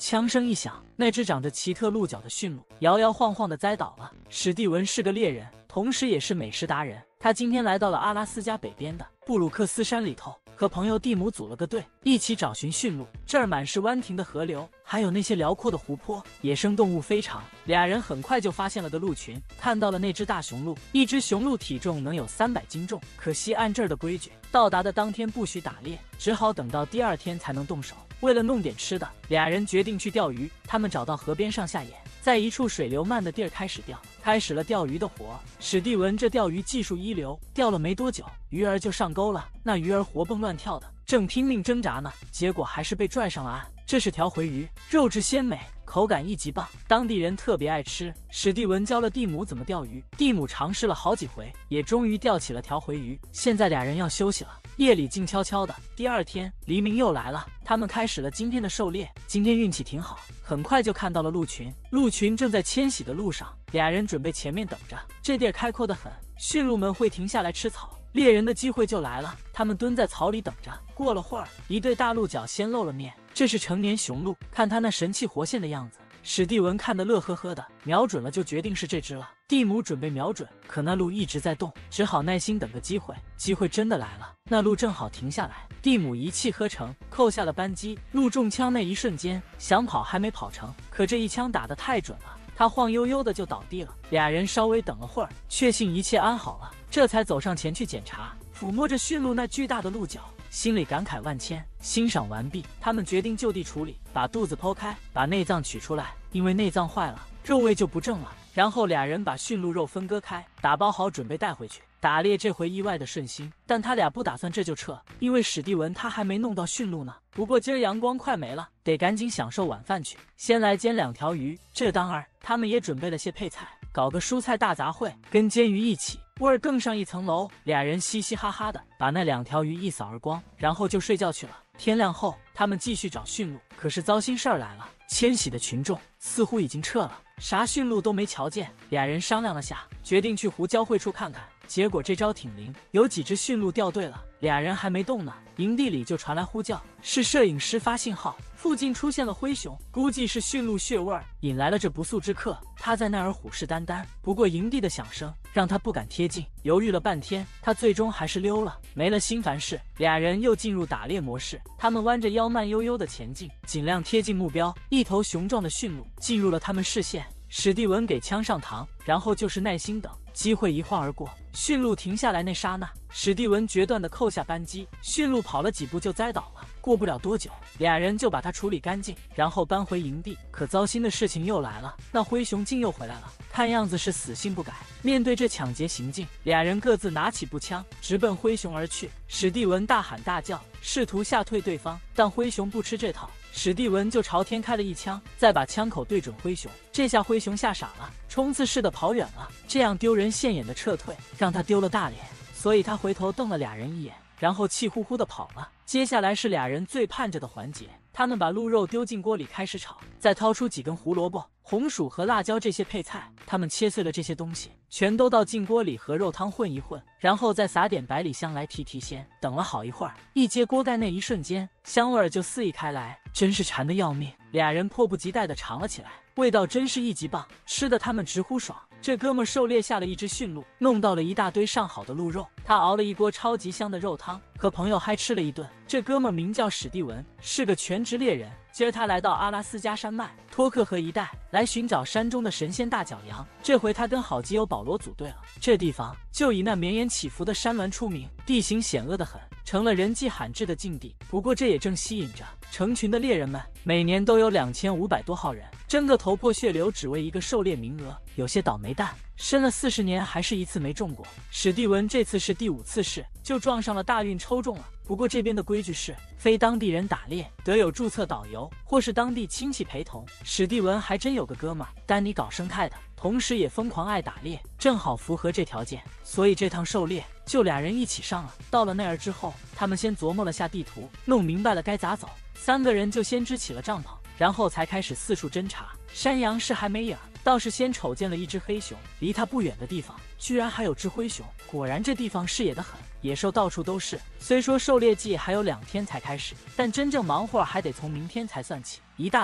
枪声一响，那只长着奇特鹿角的驯鹿摇摇晃晃地栽倒了。史蒂文是个猎人，同时也是美食达人。他今天来到了阿拉斯加北边的布鲁克斯山里头，和朋友蒂姆组了个队，一起找寻驯鹿。这儿满是湾亭的河流，还有那些辽阔的湖泊，野生动物非常。俩人很快就发现了个鹿群，看到了那只大雄鹿。一只雄鹿体重能有300斤重，可惜按这儿的规矩，到达的当天不许打猎，只好等到第2天才能动手。为了弄点吃的，俩人决定去钓鱼。他们找到河边上下眼，在一处水流慢的地儿开始了钓鱼的活。史蒂文这钓鱼技术一流，钓了没多久，鱼儿就上钩了。那鱼儿活蹦乱跳的，正拼命挣扎呢，结果还是被拽上了岸。这是条回鱼，肉质鲜美，口感一级棒，当地人特别爱吃。史蒂文教了蒂姆怎么钓鱼，蒂姆尝试了好几回，也终于钓起了条回鱼。现在俩人要休息了。夜里静悄悄的，第2天黎明又来了，他们开始了今天的狩猎。今天运气挺好，很快就看到了鹿群。鹿群正在迁徙的路上，俩人准备前面等着。这地儿开阔得很，驯鹿们会停下来吃草，猎人的机会就来了。他们蹲在草里等着。过了会儿，一对大鹿角先露了面，这是成年雄鹿，看它那神气活现的样子，史蒂文看得乐呵呵的，瞄准了就决定是这只了。蒂姆准备瞄准，可那鹿一直在动，只好耐心等个机会。机会真的来了，那鹿正好停下来，蒂姆一气呵成，扣下了扳机。鹿中枪那一瞬间，想跑还没跑成，可这一枪打得太准了，他晃悠悠的就倒地了。俩人稍微等了会儿，确信一切安好了，这才走上前去检查，抚摸着驯鹿那巨大的鹿角，心里感慨万千。欣赏完毕，他们决定就地处理，把肚子剖开，把内脏取出来，因为内脏坏了，肉味就不正了。然后俩人把驯鹿肉分割开，打包好准备带回去。打猎这回意外的顺心，但他俩不打算这就撤，因为史蒂文他还没弄到驯鹿呢。不过今儿阳光快没了，得赶紧享受晚饭去。先来煎2条鱼，这当然他们也准备了些配菜，搞个蔬菜大杂烩，跟煎鱼一起，味儿更上一层楼。俩人嘻嘻哈哈的把那2条鱼一扫而光，然后就睡觉去了。天亮后，他们继续找驯鹿，可是糟心事儿来了，迁徙的群众似乎已经撤了，啥驯鹿都没瞧见。俩人商量了下，决定去湖交汇处看看。结果这招挺灵，有几只驯鹿掉队了。俩人还没动呢，营地里就传来呼叫，是摄影师发信号，附近出现了灰熊，估计是驯鹿血味儿引来了这不速之客。他在那儿虎视眈眈，不过营地的响声让他不敢贴近，犹豫了半天，他最终还是溜了。没了心烦事，俩人又进入打猎模式。他们弯着腰慢悠悠的前进，尽量贴近目标。一头雄壮的驯鹿进入了他们视线。史蒂文给枪上膛，然后就是耐心等，机会一晃而过。驯鹿停下来那刹那，史蒂文决断地扣下扳机，驯鹿跑了几步就栽倒了。过不了多久，俩人就把它处理干净，然后搬回营地。可糟心的事情又来了，那灰熊竟又回来了，看样子是死性不改。面对这抢劫行径，俩人各自拿起步枪，直奔灰熊而去。史蒂文大喊大叫，试图吓退对方，但灰熊不吃这套。史蒂文就朝天开了一枪，再把枪口对准灰熊。这下灰熊吓傻了，冲刺似的跑远了。这样丢人现眼的撤退，让他丢了大脸，所以他回头瞪了俩人一眼，然后气呼呼的跑了。接下来是俩人最盼着的环节，他们把鹿肉丢进锅里开始炒，再掏出几根胡萝卜、红薯和辣椒这些配菜，他们切碎了这些东西，全都倒进锅里和肉汤混一混，然后再撒点百里香来提鲜。等了好一会儿，一揭锅盖那一瞬间，香味儿就四溢开来，真是馋得要命。俩人迫不及待地尝了起来，味道真是一级棒，吃得他们直呼爽。这哥们狩猎下了一只驯鹿，弄到了一大堆上好的鹿肉，他熬了一锅超级香的肉汤，和朋友嗨吃了一顿。这哥们名叫史蒂文，是个全职猎人。今儿他来到阿拉斯加山脉托克河一带，来寻找山中的神仙大角羊。这回他跟好基友保罗组队了。这地方就以那绵延起伏的山峦出名，地形险恶得很，成了人迹罕至的境地。不过这也正吸引着成群的猎人们，每年都有2500多号人争个头破血流，只为一个狩猎名额。有些倒霉蛋申了40年还是一次没中过。史蒂文这次是第5次试，就撞上了大运抽中了。不过这边的规矩是，非当地人打猎得有注册导游或是当地亲戚陪同。史蒂文还真有个哥们儿，丹尼搞生态的，同时也疯狂爱打猎，正好符合这条件，所以这趟狩猎就俩人一起上了。到了那儿之后，他们先琢磨了下地图，弄明白了该咋走，3个人就先支起了帐篷，然后才开始四处侦查。山羊是还没影，倒是先瞅见了一只黑熊，离他不远的地方居然还有只灰熊。果然这地方视野得很，野兽到处都是。虽说狩猎季还有2天才开始，但真正忙活还得从明天才算起。一大早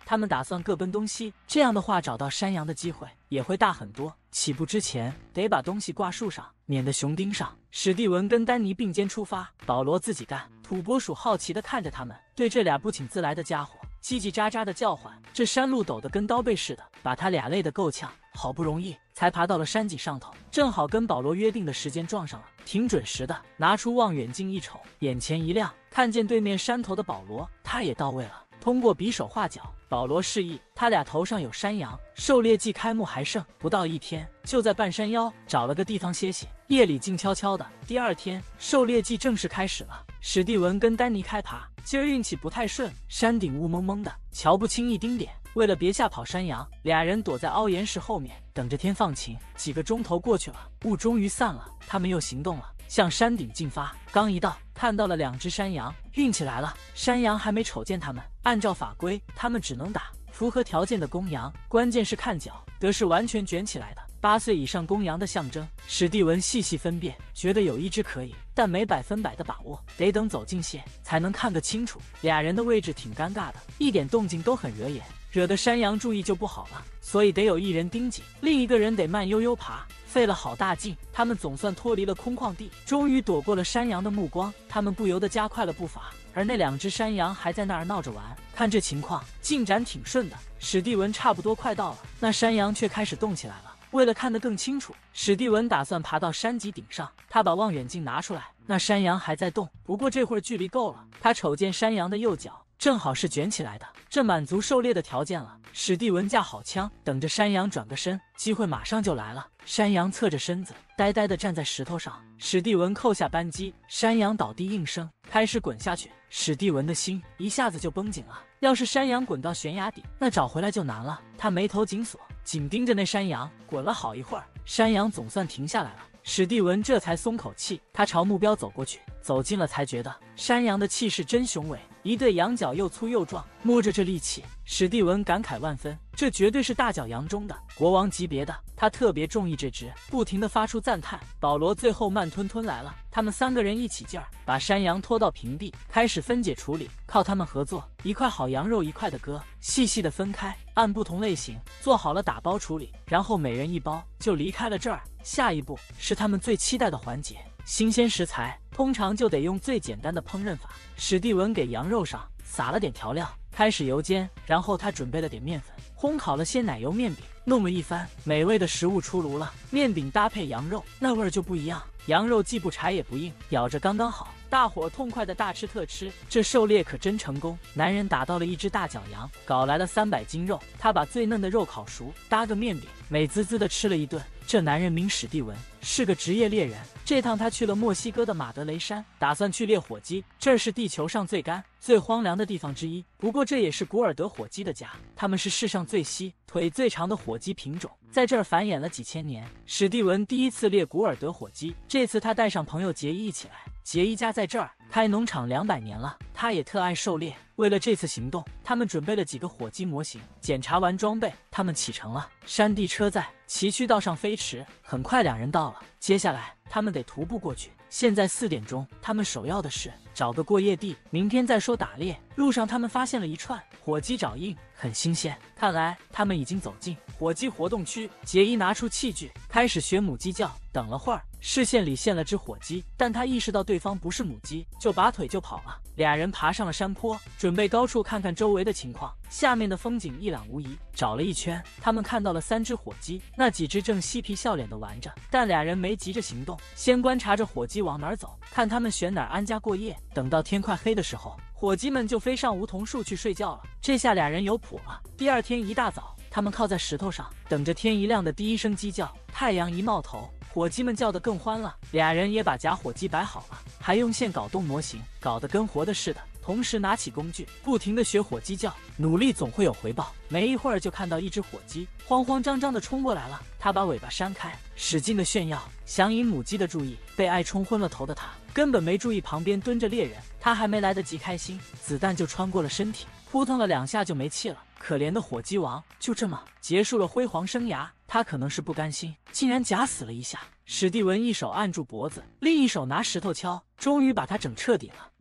他们打算各奔东西，这样的话找到山羊的机会也会大很多。起步之前得把东西挂树上，免得熊盯上。史蒂文跟丹尼并肩出发，保罗自己干。土拨鼠好奇地看着他们，对这俩不请自来的家伙叽叽喳喳的叫唤。这山路陡得跟刀背似的，把他俩累得够呛。好不容易才爬到了山脊上头，正好跟保罗约定的时间撞上了，挺准时的。拿出望远镜一瞅，眼前一亮，看见对面山头的保罗，他也到位了。通过比手画脚，保罗示意他俩头上有山羊。狩猎季开幕还剩不到1天，就在半山腰找了个地方歇息。夜里静悄悄的。第2天，狩猎季正式开始了。史蒂文跟丹尼开爬，今儿运气不太顺，山顶雾蒙蒙的，瞧不清一丁点。为了别吓跑山羊，俩人躲在凹岩石后面，等着天放晴。几个钟头过去了，雾终于散了，他们又行动了，向山顶进发。刚一到，看到了2只山羊，运气来了。山羊还没瞅见他们，按照法规，他们只能打符合条件的公羊，关键是看脚，得是完全卷起来的8岁以上公羊的象征。史蒂文细细分辨，觉得有1只可以，但没100%的把握，得等走近些才能看个清楚。俩人的位置挺尴尬的，一点动静都很惹眼，惹得山羊注意就不好了，所以得有1人盯紧，另一个人得慢悠悠爬。费了好大劲，他们总算脱离了空旷地，终于躲过了山羊的目光。他们不由得加快了步伐，而那2只山羊还在那儿闹着玩。看这情况，进展挺顺的。史蒂文差不多快到了，那山羊却开始动起来了。为了看得更清楚，史蒂文打算爬到山脊顶上。他把望远镜拿出来，那山羊还在动，不过这会儿距离够了。他瞅见山羊的右脚正好是卷起来的，这满足狩猎的条件了。史蒂文架好枪，等着山羊转个身，机会马上就来了。山羊侧着身子，呆呆地站在石头上。史蒂文扣下扳机，山羊倒地应声，开始滚下去。史蒂文的心一下子就绷紧了。要是山羊滚到悬崖底，那找回来就难了。他眉头紧锁，紧盯着那山羊。滚了好一会儿，山羊总算停下来了。史蒂文这才松口气，他朝目标走过去，走近了才觉得山羊的气势真雄伟，一对羊角又粗又壮，摸着这力气，史蒂文感慨万分，这绝对是大角羊中的国王级别的。他特别中意这只，不停地发出赞叹。保罗最后慢吞吞来了，他们3个人一起劲儿，把山羊拖到平地，开始分解处理。靠他们合作，一块好羊肉一块的割，细细的分开，按不同类型做好了打包处理，然后每人1包就离开了这儿。下一步是他们最期待的环节，新鲜食材通常就得用最简单的烹饪法。史蒂文给羊肉上撒了点调料，开始油煎，然后他准备了点面粉，烘烤了些奶油面饼，弄了一番，美味的食物出炉了。面饼搭配羊肉，那味儿就不一样。羊肉既不柴也不硬，咬着刚刚好，大伙痛快的大吃特吃。这狩猎可真成功，男人打到了1只大角羊，搞来了300斤肉。他把最嫩的肉烤熟，搭个面饼，美滋滋的吃了一顿。这男人名史蒂文，是个职业猎人。这趟他去了墨西哥的马德雷山，打算去猎火鸡。这是地球上最干、最荒凉的地方之一，不过这也是古尔德火鸡的家。它们是世上最稀、腿最长的火鸡品种，在这儿繁衍了几千年。史蒂文第1次猎古尔德火鸡，这次他带上朋友杰伊一起来。杰伊家在这儿开农场200年了，他也特爱狩猎。为了这次行动，他们准备了几个火鸡模型。检查完装备，他们启程了。山地车在崎岖道上飞驰，很快2人到了。接下来他们得徒步过去。现在4点钟，他们首要的是找个过夜地，明天再说打猎。路上他们发现了一串火鸡爪印，很新鲜，看来他们已经走进火鸡活动区。杰伊拿出器具，开始学母鸡叫。等了会儿，视线里现了只火鸡，但他意识到对方不是母鸡，就拔腿就跑了。俩人爬上了山坡，准备高处看看周围的情况。下面的风景一览无遗。找了一圈，他们看到了3只火鸡，那几只正嬉皮笑脸的玩着，但俩人没急着行动，先观察着火鸡往哪儿走，看他们选哪儿安家过夜。等到天快黑的时候，火鸡们就飞上梧桐树去睡觉了。这下俩人有谱了。第2天一大早，他们靠在石头上，等着天一亮的第1声鸡叫。太阳一冒头，火鸡们叫得更欢了。俩人也把假火鸡摆好了，还用线搞动模型，搞得跟活的似的。同时拿起工具，不停地学火鸡叫。努力总会有回报。没一会儿就看到1只火鸡慌慌张张地冲过来了，他把尾巴扇开，使劲地炫耀，想引母鸡的注意。被爱冲昏了头的他根本没注意旁边蹲着猎人，他还没来得及开心，子弹就穿过了身体，扑腾了2下就没气了。可怜的火鸡王就这么结束了辉煌生涯。他可能是不甘心，竟然假死了一下。史蒂文一手按住脖子，另一手拿石头敲，终于把他整彻底了。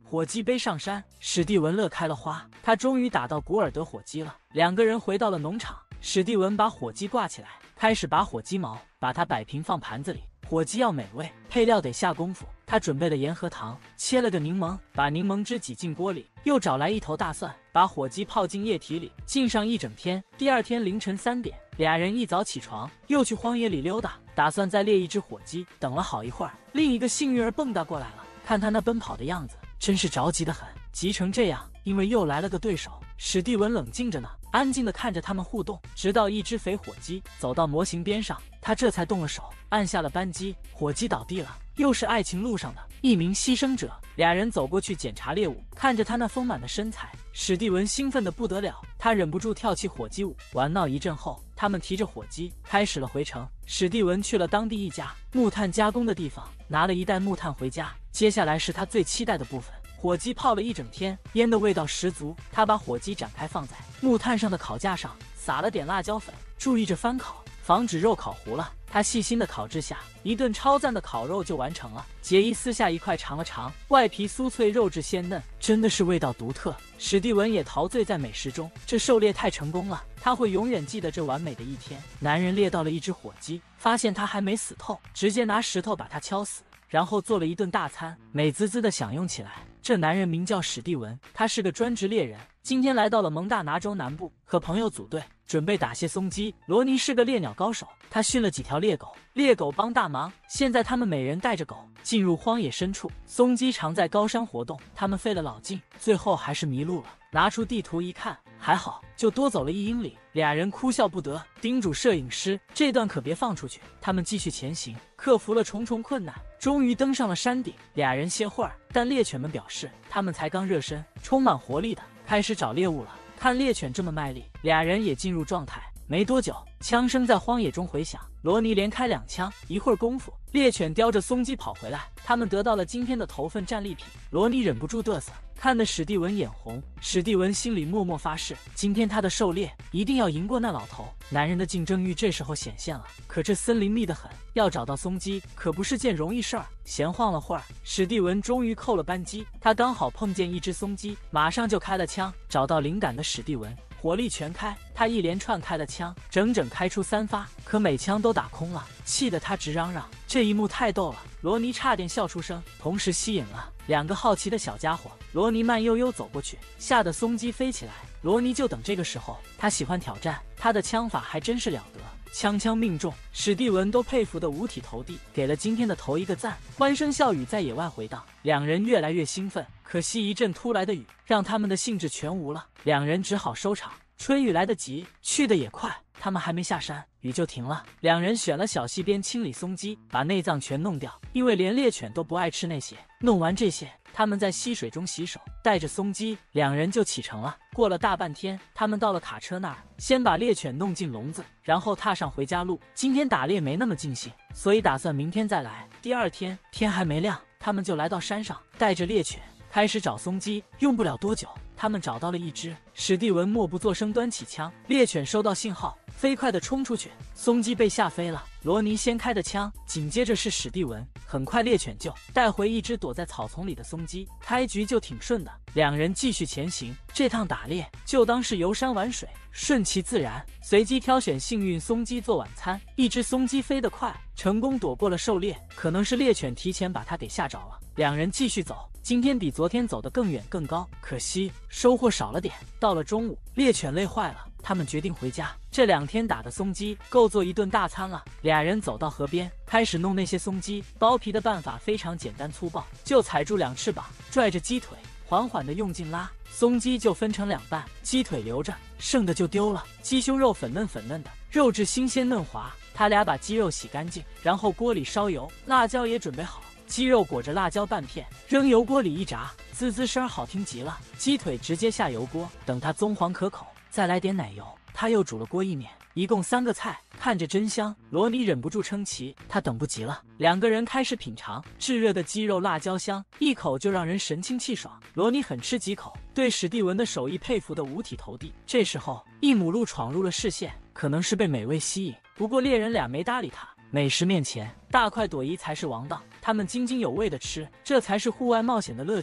火鸡背上山，史蒂文乐开了花，他终于打到古尔德火鸡了。两个人回到了农场，史蒂文把火鸡挂起来，开始拔火鸡毛，把它摆平放盘子里。火鸡要美味，配料得下功夫。他准备了盐和糖，切了个柠檬，把柠檬汁挤进锅里，又找来一头大蒜，把火鸡泡进液体里，浸上一整天。第二天凌晨3点，俩人一早起床，又去荒野里溜达，打算再猎一只火鸡。等了好一会儿，另一个幸运儿蹦跶过来了，看他那奔跑的样子，真是着急得很，急成这样，因为又来了个对手。史蒂文冷静着呢，安静地看着他们互动，直到一只肥火鸡走到模型边上，他这才动了手，按下了扳机，火鸡倒地了。又是爱情路上的一名牺牲者。俩人走过去检查猎物，看着他那丰满的身材，史蒂文兴奋得不得了，他忍不住跳起火鸡舞。玩闹一阵后，他们提着火鸡开始了回程。史蒂文去了当地一家木炭加工的地方，拿了一袋木炭回家。接下来是他最期待的部分。火鸡泡了一整天，烟的味道十足。他把火鸡展开放在木炭上的烤架上，撒了点辣椒粉，注意着翻烤，防止肉烤糊了。他细心的烤制下，一顿超赞的烤肉就完成了。杰伊撕下一块尝了尝，外皮酥脆，肉质鲜嫩，真的是味道独特。史蒂文也陶醉在美食中，这狩猎太成功了，他会永远记得这完美的一天。男人猎到了一只火鸡，发现它还没死透，直接拿石头把它敲死，然后做了一顿大餐，美滋滋的享用起来。这男人名叫史蒂文，他是个专职猎人，今天来到了蒙大拿州南部，和朋友组队，准备打些松鸡。罗尼是个猎鸟高手，他训了几条猎狗，猎狗帮大忙。现在他们每人带着狗进入荒野深处，松鸡常在高山活动，他们费了老劲，最后还是迷路了。拿出地图一看，还好，就多走了1英里。俩人哭笑不得，叮嘱摄影师这段可别放出去。他们继续前行，克服了重重困难，终于登上了山顶。俩人歇会儿，但猎犬们表示他们才刚热身，充满活力的开始找猎物了。看猎犬这么卖力，俩人也进入状态。没多久，枪声在荒野中回响，罗尼连开2枪。一会儿功夫，猎犬叼着松鸡跑回来，他们得到了今天的头份战利品。罗尼忍不住嘚瑟，看得史蒂文眼红。史蒂文心里默默发誓，今天他的狩猎一定要赢过那老头。男人的竞争欲这时候显现了，可这森林密得很，要找到松鸡可不是件容易事儿。闲晃了会儿，史蒂文终于扣了扳机，他刚好碰见一只松鸡，马上就开了枪。找到灵感的史蒂文火力全开，他一连串开了枪，整整开出3发，可每枪都打空了，气得他直嚷嚷。这一幕太逗了，罗尼差点笑出声，同时吸引了2个好奇的小家伙。罗尼慢悠悠走过去，吓得松鸡飞起来。罗尼就等这个时候，他喜欢挑战，他的枪法还真是了得，枪枪命中，史蒂文都佩服得五体投地，给了今天的头一个赞。欢声笑语在野外回荡，两人越来越兴奋。可惜一阵突来的雨让他们的兴致全无了，两人只好收场。春雨来得急，去得也快，他们还没下山，雨就停了。两人选了小溪边清理松鸡，把内脏全弄掉，因为连猎犬都不爱吃那些。弄完这些，他们在溪水中洗手，带着松鸡，两人就启程了。过了大半天，他们到了卡车那儿，先把猎犬弄进笼子，然后踏上回家路。今天打猎没那么尽兴，所以打算明天再来。第二天天还没亮，他们就来到山上，带着猎犬开始找松鸡。用不了多久，他们找到了一只。史蒂文默不作声端起枪，猎犬收到信号，飞快地冲出去，松鸡被吓飞了。罗尼先开的枪，紧接着是史蒂文。很快猎犬就带回一只躲在草丛里的松鸡，开局就挺顺的。两人继续前行，这趟打猎就当是游山玩水，顺其自然。随机挑选幸运松鸡做晚餐，一只松鸡飞得快，成功躲过了狩猎，可能是猎犬提前把它给吓着了。两人继续走，今天比昨天走得更远更高，可惜收获少了点。到了中午，猎犬累坏了，他们决定回家。这2天打的松鸡够做一顿大餐了。俩人走到河边，开始弄那些松鸡。剥皮的办法非常简单粗暴，就踩住2翅膀，拽着鸡腿，缓缓地用劲拉，松鸡就分成2半，鸡腿留着，剩的就丢了。鸡胸肉粉嫩粉嫩的，肉质新鲜嫩滑。他俩把鸡肉洗干净，然后锅里烧油，辣椒也准备好。鸡肉裹着辣椒半片，扔油锅里一炸，滋滋声好听极了。鸡腿直接下油锅，等它棕黄可口，再来点奶油。他又煮了锅意面，一共3个菜，看着真香。罗尼忍不住称奇，他等不及了。2个人开始品尝炙热的鸡肉，辣椒香，一口就让人神清气爽。罗尼很吃几口，对史蒂文的手艺佩服得五体投地。这时候，一母鹿闯入了视线，可能是被美味吸引，不过猎人俩没搭理他。美食面前，大快朵颐才是王道。他们津津有味地吃，这才是户外冒险的乐趣啊！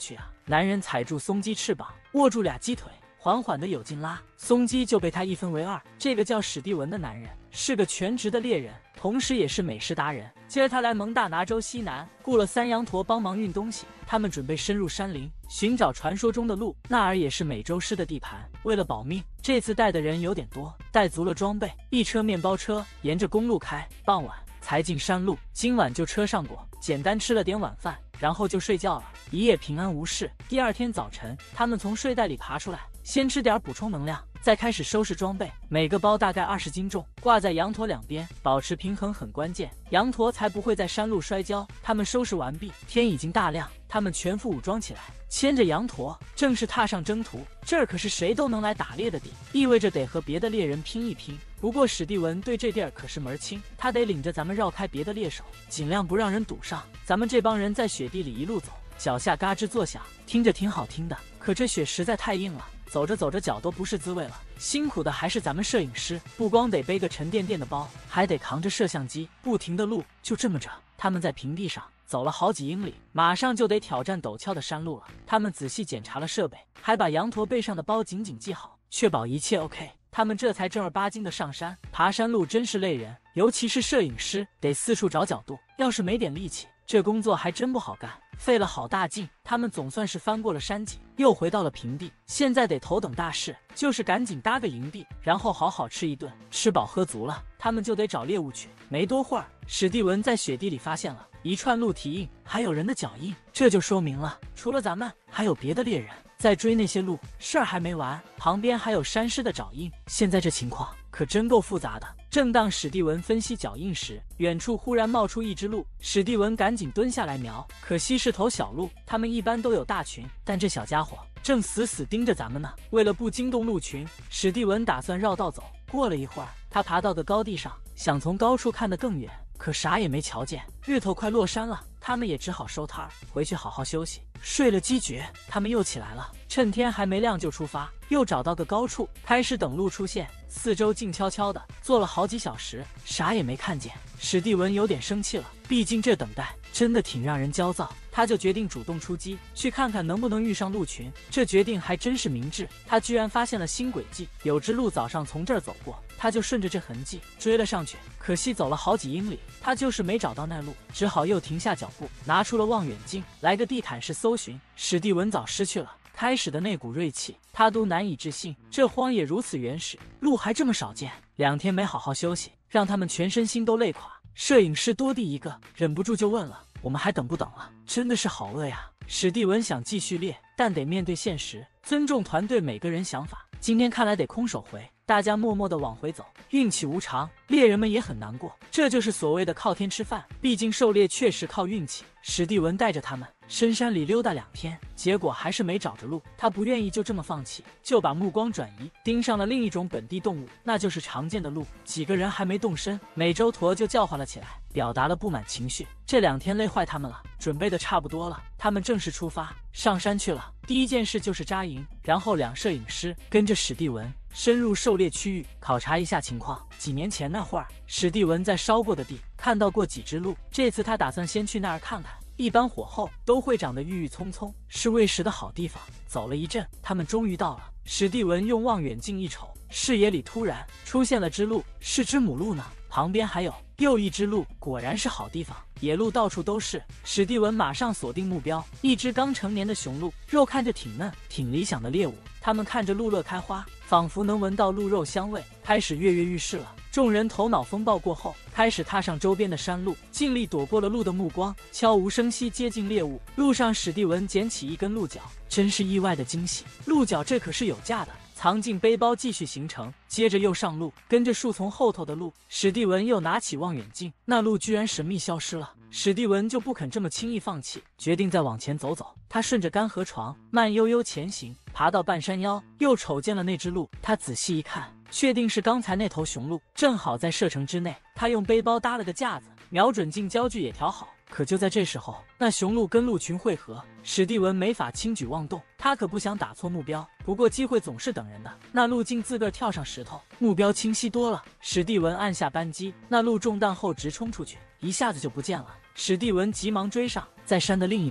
男人踩住松鸡翅膀，握住俩鸡腿，缓缓地有劲拉，松鸡就被他一分为二。这个叫史蒂文的男人是个全职的猎人，同时也是美食达人。今儿他来蒙大拿州西南，雇了3羊驼帮忙运东西。他们准备深入山林，寻找传说中的鹿。那儿也是美洲狮的地盘。为了保命，这次带的人有点多，带足了装备，一车面包车沿着公路开。傍晚才进山路，今晚就车上过，简单吃了点晚饭，然后就睡觉了。一夜平安无事。第二天早晨，他们从睡袋里爬出来，先吃点补充能量，再开始收拾装备。每个包大概20斤重，挂在羊驼两边，保持平衡很关键，羊驼才不会在山路摔跤。他们收拾完毕，天已经大亮，他们全副武装起来，牵着羊驼，正式踏上征途。这儿可是谁都能来打猎的地，意味着得和别的猎人拼一拼。不过史蒂文对这地儿可是门清，他得领着咱们绕开别的猎手，尽量不让人堵上。咱们这帮人在雪地里一路走，脚下嘎吱作响，听着挺好听的，可这雪实在太硬了，走着走着脚都不是滋味了。辛苦的还是咱们摄影师，不光得背个沉甸甸的包，还得扛着摄像机，不停的录。就这么着，他们在平地上走了好几英里，马上就得挑战陡峭的山路了。他们仔细检查了设备，还把羊驼背上的包紧紧系好，确保一切 OK。他们这才正儿八经的上山。爬山路真是累人，尤其是摄影师，得四处找角度，要是没点力气，这工作还真不好干，费了好大劲。他们总算是翻过了山脊，又回到了平地。现在得头等大事，就是赶紧搭个营地，然后好好吃一顿。吃饱喝足了，他们就得找猎物去。没多会儿，史蒂文在雪地里发现了一串鹿蹄印，还有人的脚印，这就说明了除了咱们，还有别的猎人在追那些鹿。事儿还没完，旁边还有山狮的爪印。现在这情况可真够复杂的。正当史蒂文分析脚印时，远处忽然冒出一只鹿。史蒂文赶紧蹲下来瞄，可惜是头小鹿，它们一般都有大群，但这小家伙正死死盯着咱们呢。为了不惊动鹿群，史蒂文打算绕道走。过了一会儿，他爬到个高地上，想从高处看得更远，可啥也没瞧见。日头快落山了，他们也只好收摊儿，回去好好休息。睡了鸡觉，他们又起来了，趁天还没亮就出发，又找到个高处，开始等鹿出现。四周静悄悄的，坐了好几小时，啥也没看见。史蒂文有点生气了，毕竟这等待真的挺让人焦躁。他就决定主动出击，去看看能不能遇上鹿群。这决定还真是明智，他居然发现了新轨迹，有只鹿早上从这儿走过，他就顺着这痕迹追了上去。可惜走了好几英里，他就是没找到那鹿，只好又停下脚步，拿出了望远镜，来个地毯式搜寻。史蒂文早失去了开始的那股锐气，他都难以置信，这荒野如此原始，鹿还这么少见。2天没好好休息，让他们全身心都累垮。摄影师多地一个，忍不住就问了：“我们还等不等了？真的是好饿呀！”史蒂文想继续猎，但得面对现实，尊重团队每个人想法。今天看来得空手回，大家默默地往回走。运气无常，猎人们也很难过，这就是所谓的靠天吃饭。毕竟狩猎确实靠运气。史蒂文带着他们深山里溜达2天，结果还是没找着鹿。他不愿意就这么放弃，就把目光转移，盯上了另一种本地动物，那就是常见的鹿。几个人还没动身，美洲驼就叫唤了起来，表达了不满情绪。这2天累坏他们了，准备的差不多了，他们正式出发上山去了。第一件事就是扎营，然后2摄影师跟着史蒂文深入狩猎区域，考察一下情况。几年前那会儿，史蒂文在烧过的地看到过几只鹿，这次他打算先去那儿看看。一般火候都会长得郁郁葱葱，是喂食的好地方。走了一阵，他们终于到了。史蒂文用望远镜一瞅，视野里突然出现了只鹿，是只母鹿呢。旁边还有又一只鹿，果然是好地方，野鹿到处都是。史蒂文马上锁定目标，一只刚成年的雄鹿，肉看着挺嫩，挺理想的猎物。他们看着鹿乐开花，仿佛能闻到鹿肉香味，开始跃跃欲试了。众人头脑风暴过后，开始踏上周边的山路，尽力躲过了鹿的目光，悄无声息接近猎物。路上，史蒂文捡起一根鹿角，真是意外的惊喜。鹿角这可是有价的，藏进背包继续行程。接着又上路，跟着树丛后头的鹿，史蒂文又拿起望远镜，那鹿居然神秘消失了。史蒂文就不肯这么轻易放弃，决定再往前走走。他顺着干河床慢悠悠前行，爬到半山腰，又瞅见了那只鹿。他仔细一看，确定是刚才那头雄鹿，正好在射程之内。他用背包搭了个架子，瞄准镜焦距也调好。可就在这时候，那雄鹿跟鹿群汇合，史蒂文没法轻举妄动，他可不想打错目标。不过机会总是等人的，那鹿竟自个儿跳上石头，目标清晰多了。史蒂文按下扳机，那鹿中弹后直冲出去，一下子就不见了。史蒂文急忙追上，在山的另一边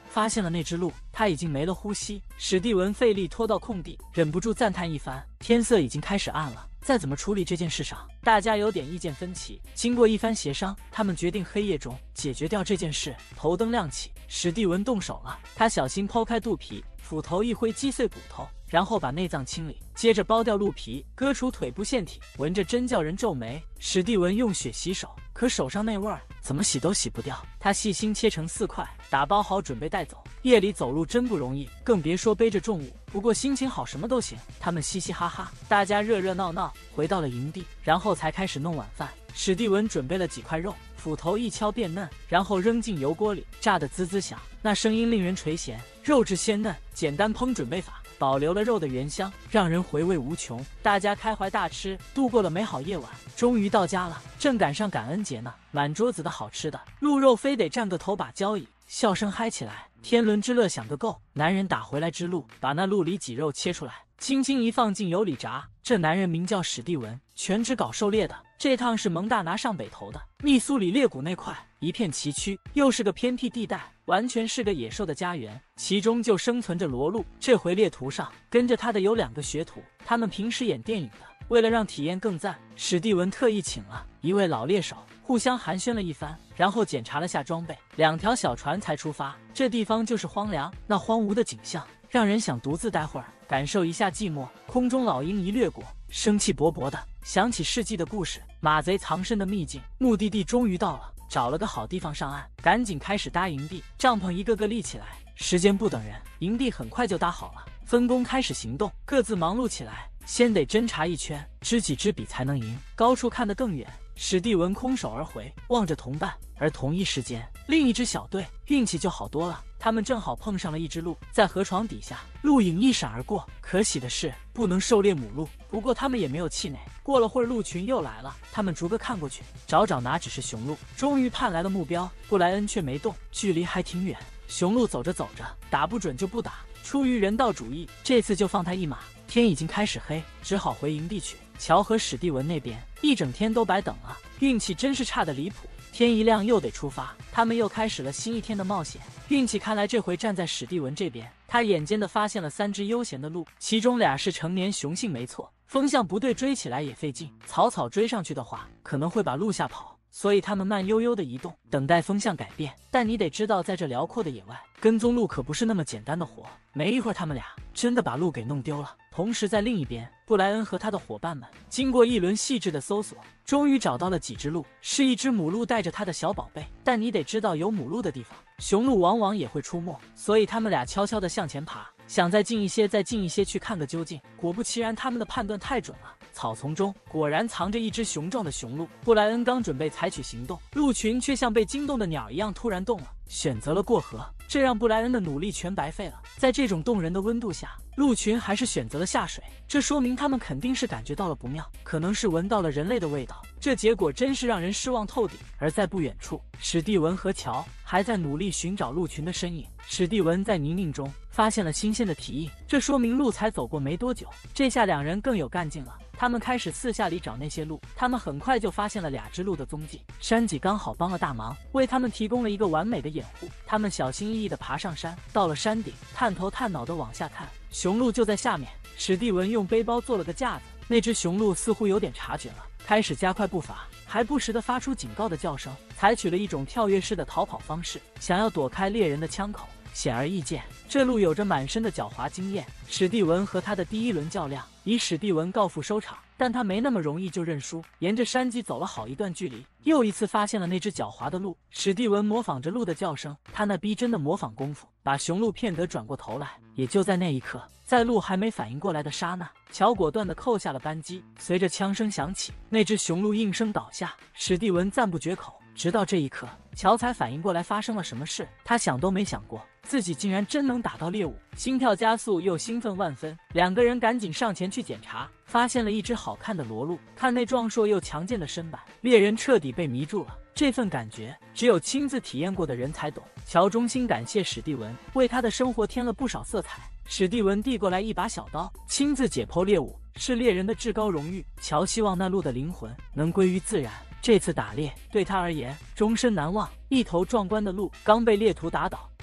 发现了那只鹿，它已经没了呼吸。史蒂文费力拖到空地，忍不住赞叹一番。天色已经开始暗了，在怎么处理这件事上，大家有点意见分歧。经过一番协商，他们决定黑夜中解决掉这件事。头灯亮起，史蒂文动手了。他小心剖开肚皮，斧头一挥击碎骨头，然后把内脏清理，接着剥掉鹿皮，割除腿部腺体。闻着真叫人皱眉。史蒂文用血洗手，可手上那味儿怎么洗都洗不掉。他细心切成4块，打包好准备带走。夜里走路真不容易，更别说背着重物。不过心情好，什么都行。他们嘻嘻哈哈，大家热热闹闹，回到了营地，然后才开始弄晚饭。史蒂文准备了几块肉，斧头一敲变嫩，然后扔进油锅里，炸得滋滋响，那声音令人垂涎。肉质鲜嫩，简单烹准备法保留了肉的原香，让人回味无穷。大家开怀大吃，度过了美好夜晚。终于到家了，正赶上感恩节呢，满桌子的好吃的，鹿肉非得占个头把交椅，笑声嗨起来，天伦之乐享个够。男人打回来只鹿，把那鹿里脊肉切出来，轻轻一放进油里炸。这男人名叫史蒂文，全职搞狩猎的。这趟是蒙大拿上北头的密苏里裂谷那块，一片崎岖，又是个偏僻地带，完全是个野兽的家园，其中就生存着骡鹿。这回猎途上跟着他的有2个学徒，他们平时演电影的。为了让体验更赞，史蒂文特意请了一位老猎手，互相寒暄了一番，然后检查了下装备，2条小船才出发。这地方就是荒凉，那荒芜的景象让人想独自待会儿，感受一下寂寞。空中老鹰一掠过，生气勃勃的想起世纪的故事，马贼藏身的秘境。目的地终于到了，找了个好地方上岸，赶紧开始搭营地。帐篷一个个立起来，时间不等人，营地很快就搭好了，分工开始行动，各自忙碌起来。先得侦查一圈，知己知彼才能赢。高处看得更远，史蒂文空手而回，望着同伴。而同一时间，另一支小队运气就好多了，他们正好碰上了一只鹿，在河床底下，鹿影一闪而过。可喜的是，不能狩猎母鹿，不过他们也没有气馁。过了会儿，鹿群又来了，他们逐个看过去，找哪只是雄鹿。终于盼来了目标，布莱恩却没动，距离还挺远。雄鹿走着走着，打不准就不打，出于人道主义，这次就放他一马。天已经开始黑，只好回营地去。乔和史蒂文那边一整天都白等了，运气真是差得离谱。天一亮又得出发，他们又开始了新一天的冒险。运气看来这回站在史蒂文这边，他眼尖的发现了3只悠闲的鹿，其中2是成年雄性没错，风向不对，追起来也费劲，草追上去的话可能会把鹿吓跑，所以他们慢悠悠的移动，等待风向改变。但你得知道，在这辽阔的野外，跟踪鹿可不是那么简单的活。没一会儿，他们俩真的把鹿给弄丢了。同时在另一边，布莱恩和他的伙伴们经过一轮细致的搜索，终于找到了几只鹿，是一只母鹿带着它的小宝贝。但你得知道，有母鹿的地方，雄鹿往往也会出没，所以他们俩悄悄地向前爬，想再近一些，再近一些去看个究竟。果不其然，他们的判断太准了，草丛中果然藏着一只雄壮的雄鹿。布莱恩刚准备采取行动，鹿群却像被惊动的鸟一样突然动了，选择了过河。这让布莱恩的努力全白费了。在这种动人的温度下，鹿群还是选择了下水，这说明他们肯定是感觉到了不妙，可能是闻到了人类的味道。这结果真是让人失望透顶。而在不远处，史蒂文和乔还在努力寻找鹿群的身影。史蒂文在泥泞中发现了新鲜的蹄印，这说明鹿才走过没多久。这下2人更有干劲了，他们开始四下里找那些鹿。他们很快就发现了2只鹿的踪迹，山脊刚好帮了大忙，为他们提供了一个完美的掩护。他们小心翼翼地爬上山，到了山顶，探头探脑地往下看，雄鹿就在下面。史蒂文用背包做了个架子，那只雄鹿似乎有点察觉了，开始加快步伐，还不时地发出警告的叫声，采取了一种跳跃式的逃跑方式，想要躲开猎人的枪口。显而易见，这鹿有着满身的狡猾经验。史蒂文和他的第1轮较量以史蒂文告负收场，但他没那么容易就认输，沿着山脊走了好一段距离，又一次发现了那只狡猾的鹿。史蒂文模仿着鹿的叫声，他那逼真的模仿功夫把雄鹿骗得转过头来。也就在那一刻，在鹿还没反应过来的刹那，乔果断地扣下了扳机。随着枪声响起，那只雄鹿应声倒下，史蒂文赞不绝口。直到这一刻，乔才反应过来发生了什么事。他想都没想过，自己竟然真能打到猎物，心跳加速又兴奋万分。2个人赶紧上前去检查，发现了一只好看的骡鹿，看那壮硕又强健的身板，猎人彻底被迷住了。这份感觉只有亲自体验过的人才懂。乔衷心感谢史蒂文，为他的生活添了不少色彩。史蒂文递过来一把小刀，亲自解剖猎物是猎人的至高荣誉。乔希望那鹿的灵魂能归于自然，这次打猎对他而言终身难忘。一头壮观的鹿刚被猎徒打倒，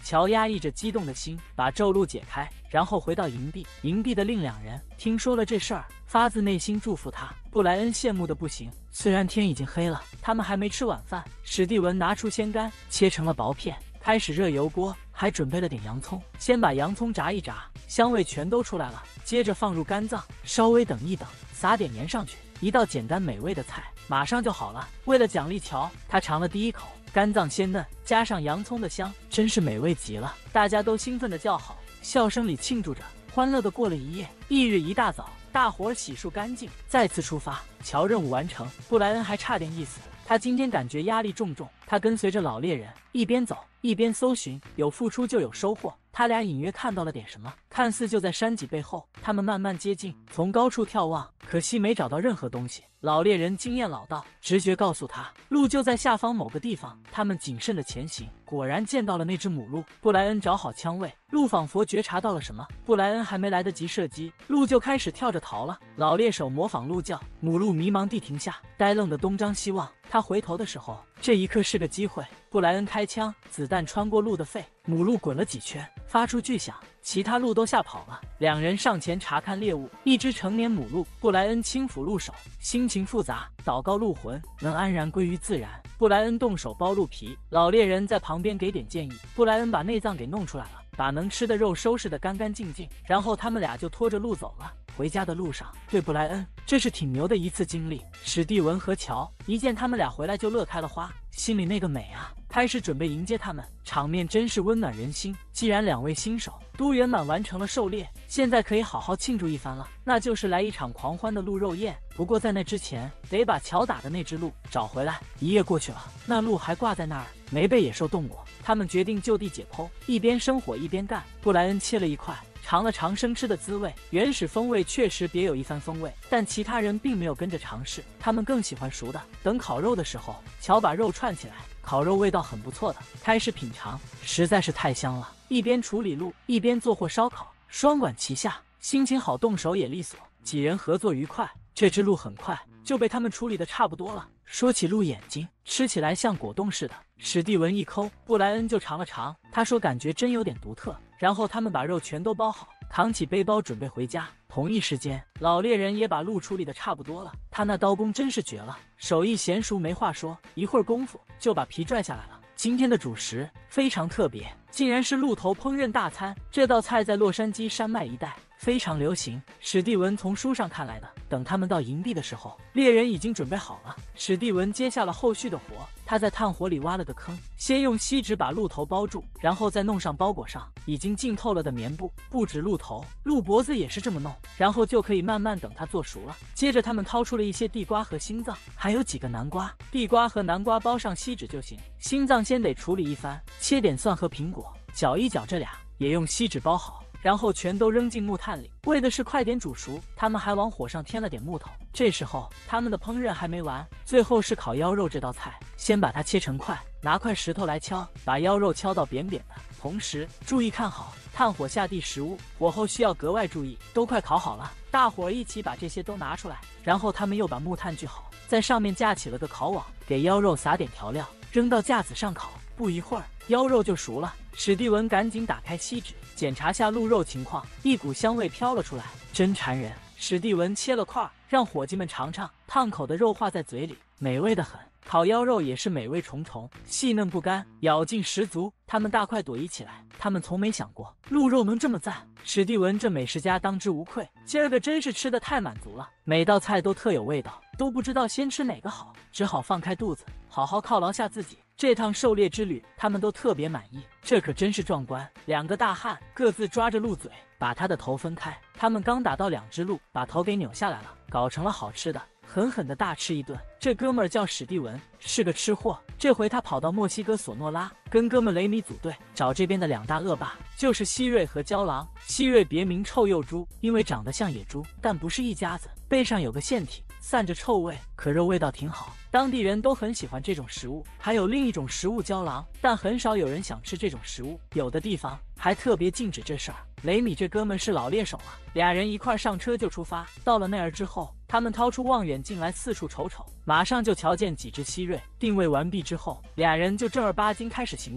乔压抑着激动的心，把咒路解开，然后回到营地。营地的另2人听说了这事儿，发自内心祝福他。布莱恩羡慕的不行。虽然天已经黑了，他们还没吃晚饭。史蒂文拿出鲜干，切成了薄片，开始热油锅，还准备了点洋葱。先把洋葱炸一炸，香味全都出来了，接着放入肝脏，稍微等一等，撒点盐上去，一道简单美味的菜马上就好了。为了奖励乔，他尝了第一口，肝脏鲜嫩，加上洋葱的香，真是美味极了。大家都兴奋地叫好，笑声里庆祝着，欢乐地过了一夜。翌日一大早，大伙儿洗漱干净，再次出发。乔任务完成，布莱恩还差点意思。他今天感觉压力重重，他跟随着老猎人一边走一边搜寻，有付出就有收获。他俩隐约看到了点什么，看似就在山脊背后。他们慢慢接近，从高处眺望，可惜没找到任何东西。老猎人经验老道，直觉告诉他鹿就在下方某个地方。他们谨慎的前行，果然见到了那只母鹿。布莱恩找好枪位，鹿仿佛觉察到了什么，布莱恩还没来得及射击，鹿就开始跳着逃了。老猎手模仿鹿叫，母鹿迷茫地停下，呆愣的东张西望。他回头的时候，这一刻是个机会。布莱恩开枪，子弹穿过鹿的肺，母鹿滚了几圈，发出巨响，其他鹿都吓跑了。2人上前查看猎物，一只成年母鹿。布莱恩轻抚鹿首，心情复杂，祷告鹿魂能安然归于自然。布莱恩动手剥鹿皮，老猎人在旁边给点建议。布莱恩把内脏给弄出来了，把能吃的肉收拾得干干净净，然后他们俩就拖着鹿走了。回家的路上，对布莱恩，这是挺牛的一次经历。史蒂文和乔一见他们俩回来就乐开了花，心里那个美啊！开始准备迎接他们，场面真是温暖人心。既然2位新手都圆满完成了狩猎，现在可以好好庆祝一番了，那就是来一场狂欢的鹿肉宴。不过在那之前，得把乔打的那只鹿找回来。1夜过去了，那鹿还挂在那儿，没被野兽动过。他们决定就地解剖，一边生火一边干。布莱恩切了一块，尝了尝生吃的滋味，原始风味确实别有一番风味，但其他人并没有跟着尝试，他们更喜欢熟的。等烤肉的时候，乔把肉串起来，烤肉味道很不错的，开始品尝，实在是太香了。一边处理鹿，一边做货烧烤，双管齐下，心情好，动手也利索，几人合作愉快。这只鹿很快就被他们处理的差不多了。说起鹿眼睛，吃起来像果冻似的。史蒂文一抠，布莱恩就尝了尝，他说感觉真有点独特。然后他们把肉全都包好，扛起背包准备回家。同一时间，老猎人也把鹿处理的差不多了，他那刀工真是绝了，手艺娴熟没话说，一会儿功夫就把皮拽下来了。今天的主食非常特别，竟然是鹿头烹饪大餐。这道菜在洛杉矶山脉一带非常流行，史蒂文从书上看来的。等他们到营地的时候，猎人已经准备好了。史蒂文接下了后续的活，他在炭火里挖了个坑，先用锡纸把鹿头包住，然后再弄上包裹上已经浸透了的棉布。不止鹿头，鹿脖子也是这么弄，然后就可以慢慢等它做熟了。接着他们掏出了一些地瓜和心脏，还有几个南瓜。地瓜和南瓜包上锡纸就行，心脏先得处理一番，切点蒜和苹果，搅一搅，这俩也用锡纸包好，然后全都扔进木炭里，为的是快点煮熟。他们还往火上添了点木头。这时候他们的烹饪还没完，最后是烤腰肉这道菜。先把它切成块，拿块石头来敲，把腰肉敲到扁扁的，同时注意看好炭火下地食物，火候需要格外注意。都快烤好了，大伙儿一起把这些都拿出来，然后他们又把木炭锯好，在上面架起了个烤网，给腰肉撒点调料，扔到架子上烤。不一会儿，腰肉就熟了。史蒂文赶紧打开锡纸，检查下鹿肉情况，一股香味飘了出来，真馋人。史蒂文切了块，让伙计们尝尝，烫口的肉化在嘴里，美味的很。烤腰肉也是美味重重，细嫩不干，咬劲十足。他们大快朵颐起来，他们从没想过鹿肉能这么赞。史蒂文这美食家当之无愧，今儿个真是吃得太满足了，每道菜都特有味道，都不知道先吃哪个好，只好放开肚子，好好犒劳下自己。这趟狩猎之旅，他们都特别满意，这可真是壮观。2个大汉各自抓着鹿嘴，把它的头分开。他们刚打到2只鹿，把头给扭下来了，搞成了好吃的，狠狠的大吃一顿。这哥们儿叫史蒂文，是个吃货。这回他跑到墨西哥索诺拉，跟哥们雷米组队，找这边的2大恶霸，就是希瑞和郊狼。希瑞别名臭鼬猪，因为长得像野猪，但不是一家子，背上有个腺体，散着臭味，可肉味道挺好，当地人都很喜欢这种食物。还有另一种食物郊狼，但很少有人想吃这种食物，有的地方还特别禁止这事儿。雷米这哥们是老猎手啊，2人一块上车就出发。到了那儿之后，他们掏出望远镜来四处瞅瞅，马上就瞧见几只希瑞。定位完毕之后，2人就正儿八经开始行动了。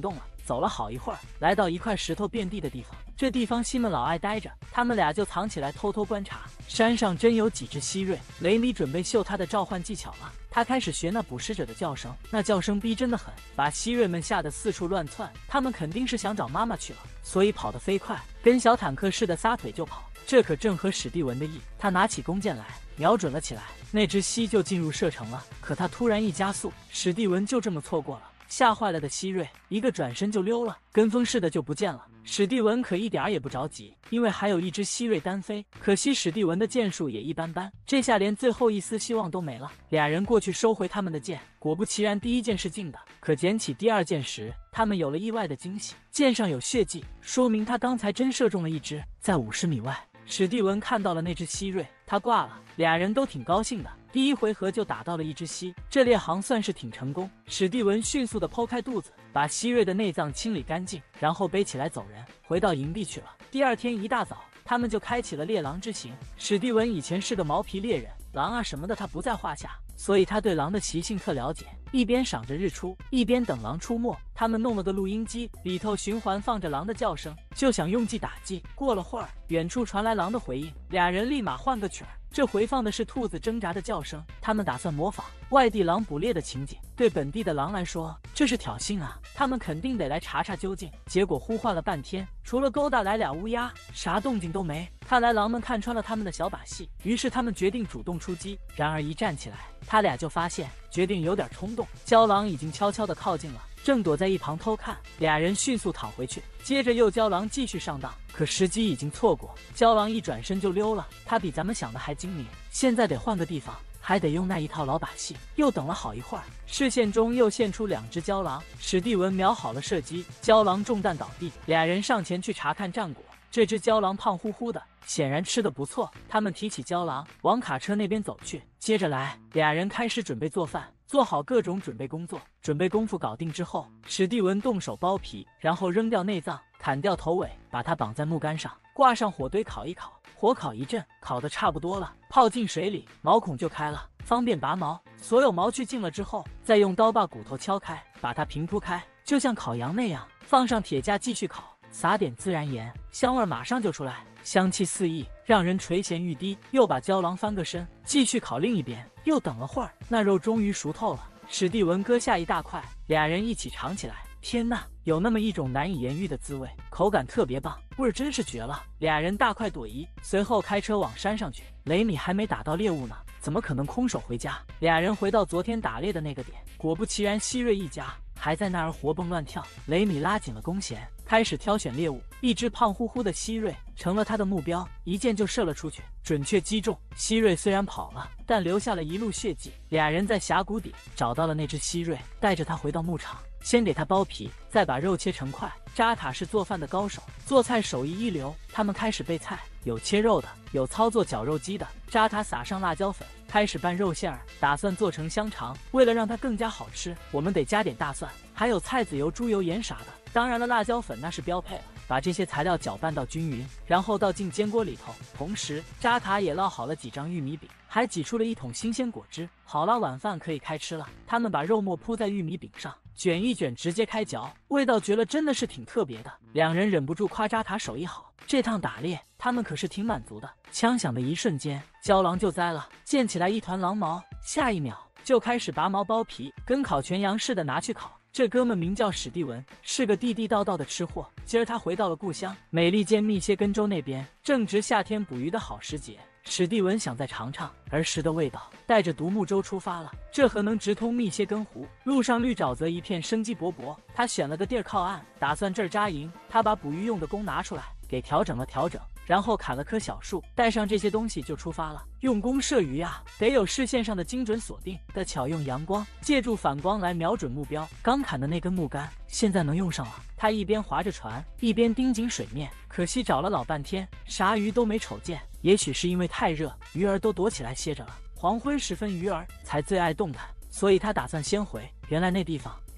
走了好一会儿，来到一块石头遍地的地方。这地方西们老爱待着，他们俩就藏起来偷偷观察。山上真有几只希瑞，雷米准备秀他的召唤技巧了。他开始学那捕食者的叫声，那叫声逼真的很，把希瑞们吓得四处乱窜。他们肯定是想找妈妈去了，所以跑得飞快，跟小坦克似的撒腿就跑。这可正合史蒂文的意，他拿起弓箭来，瞄准了起来。那只希就进入射程了，可他突然一加速，史蒂文就这么错过了。吓坏了的希瑞一个转身就溜了，跟风似的就不见了。史蒂文可一点也不着急，因为还有一只希瑞单飞。可惜史蒂文的箭术也一般般，这下连最后一丝希望都没了。俩人过去收回他们的箭，果不其然，第一箭是进的。可捡起第二箭时，他们有了意外的惊喜，箭上有血迹，说明他刚才真射中了一只。在50米外，史蒂文看到了那只希瑞，他挂了。俩人都挺高兴的，第一回合就打到了一只希，这列行算是挺成功。史蒂文迅速地剖开肚子，把希瑞的内脏清理干净，然后背起来走人，回到营地去了。第二天一大早，他们就开启了猎狼之行。史蒂文以前是个毛皮猎人，狼啊什么的他不在话下，所以他对狼的习性特了解。一边赏着日出，一边等狼出没。他们弄了个录音机，里头循环放着狼的叫声，就想用计打击。过了会儿，远处传来狼的回应，俩人立马换个曲儿，这回放的是兔子挣扎的叫声。他们打算模仿外地狼捕猎的情景，对本地的狼来说这是挑衅啊，他们肯定得来查查究竟。结果呼唤了半天，除了勾搭来俩乌鸦，啥动静都没。看来狼们看穿了他们的小把戏，于是他们决定主动出击。然而一站起来，他俩就发现决定有点冲动，郊狼已经悄悄地靠近了，正躲在一旁偷看。俩人迅速躺回去，接着诱郊狼继续上当，可时机已经错过，郊狼一转身就溜了。他比咱们想的还精明，现在得换个地方，还得用那一套老把戏。又等了好一会儿，视线中又现出2只郊狼，史蒂文瞄好了射击，郊狼中弹倒地。俩人上前去查看战果，这只郊狼胖乎乎的，显然吃得不错。他们提起郊狼往卡车那边走去，接着来，俩人开始准备做饭，做好各种准备工作。准备功夫搞定之后，史蒂文动手剥皮，然后扔掉内脏，砍掉头尾，把它绑在木杆上，挂上火堆烤一烤。火烤一阵，烤得差不多了，泡进水里，毛孔就开了，方便拔毛。所有毛去净了之后，再用刀把骨头敲开，把它平铺开，就像烤羊那样，放上铁架继续烤，撒点孜然盐，香味马上就出来，香气四溢，让人垂涎欲滴。又把郊狼翻个身，继续烤另一边。又等了会儿，那肉终于熟透了，史蒂文割下一大块，俩人一起尝起来。天呐，有那么一种难以言喻的滋味，口感特别棒，味儿真是绝了。俩人大快朵颐，随后开车往山上去。雷米还没打到猎物呢，怎么可能空手回家？俩人回到昨天打猎的那个点，果不其然，希瑞一家还在那儿活蹦乱跳。雷米拉紧了弓弦，开始挑选猎物。一只胖乎乎的希瑞成了他的目标，一箭就射了出去，准确击中。希瑞虽然跑了，但留下了一路血迹。俩人在峡谷底找到了那只希瑞，带着他回到牧场，先给他剥皮，再把肉切成块。扎塔是做饭的高手，做菜手艺一流。他们开始备菜，有切肉的，有操作绞肉机的。扎塔撒上辣椒粉，开始拌肉馅儿，打算做成香肠。为了让它更加好吃，我们得加点大蒜，还有菜籽油、猪油、盐啥的。当然了，辣椒粉那是标配了。把这些材料搅拌到均匀，然后倒进煎锅里头。同时，扎塔也烙好了几张玉米饼，还挤出了一桶新鲜果汁。好了，晚饭可以开吃了。他们把肉末铺在玉米饼上，卷一卷，直接开嚼，味道绝了，真的是挺特别的。两人忍不住夸扎塔手艺好。这趟打猎，他们可是挺满足的。枪响的一瞬间，郊狼就栽了，溅起来一团狼毛，下一秒就开始拔毛剥皮，跟烤全羊似的拿去烤。这哥们名叫史蒂文，是个地地道道的吃货。今儿他回到了故乡美利坚密歇根州那边，正值夏天捕鱼的好时节。史蒂文想再尝尝儿时的味道，带着独木舟出发了。这河能直通密歇根湖，路上绿沼泽一片，生机勃勃。他选了个地儿靠岸，打算这儿扎营。他把捕鱼用的弓拿出来，给调整了调整，然后砍了棵小树，带上这些东西就出发了。用弓射鱼啊，得有视线上的精准锁定，得巧用阳光，借助反光来瞄准目标。刚砍的那根木杆现在能用上了。他一边划着船，一边盯紧水面，可惜找了老半天，啥鱼都没瞅见。也许是因为太热，鱼儿都躲起来歇着了。黄昏时分，鱼儿才最爱动弹，所以他打算先回。原来那地方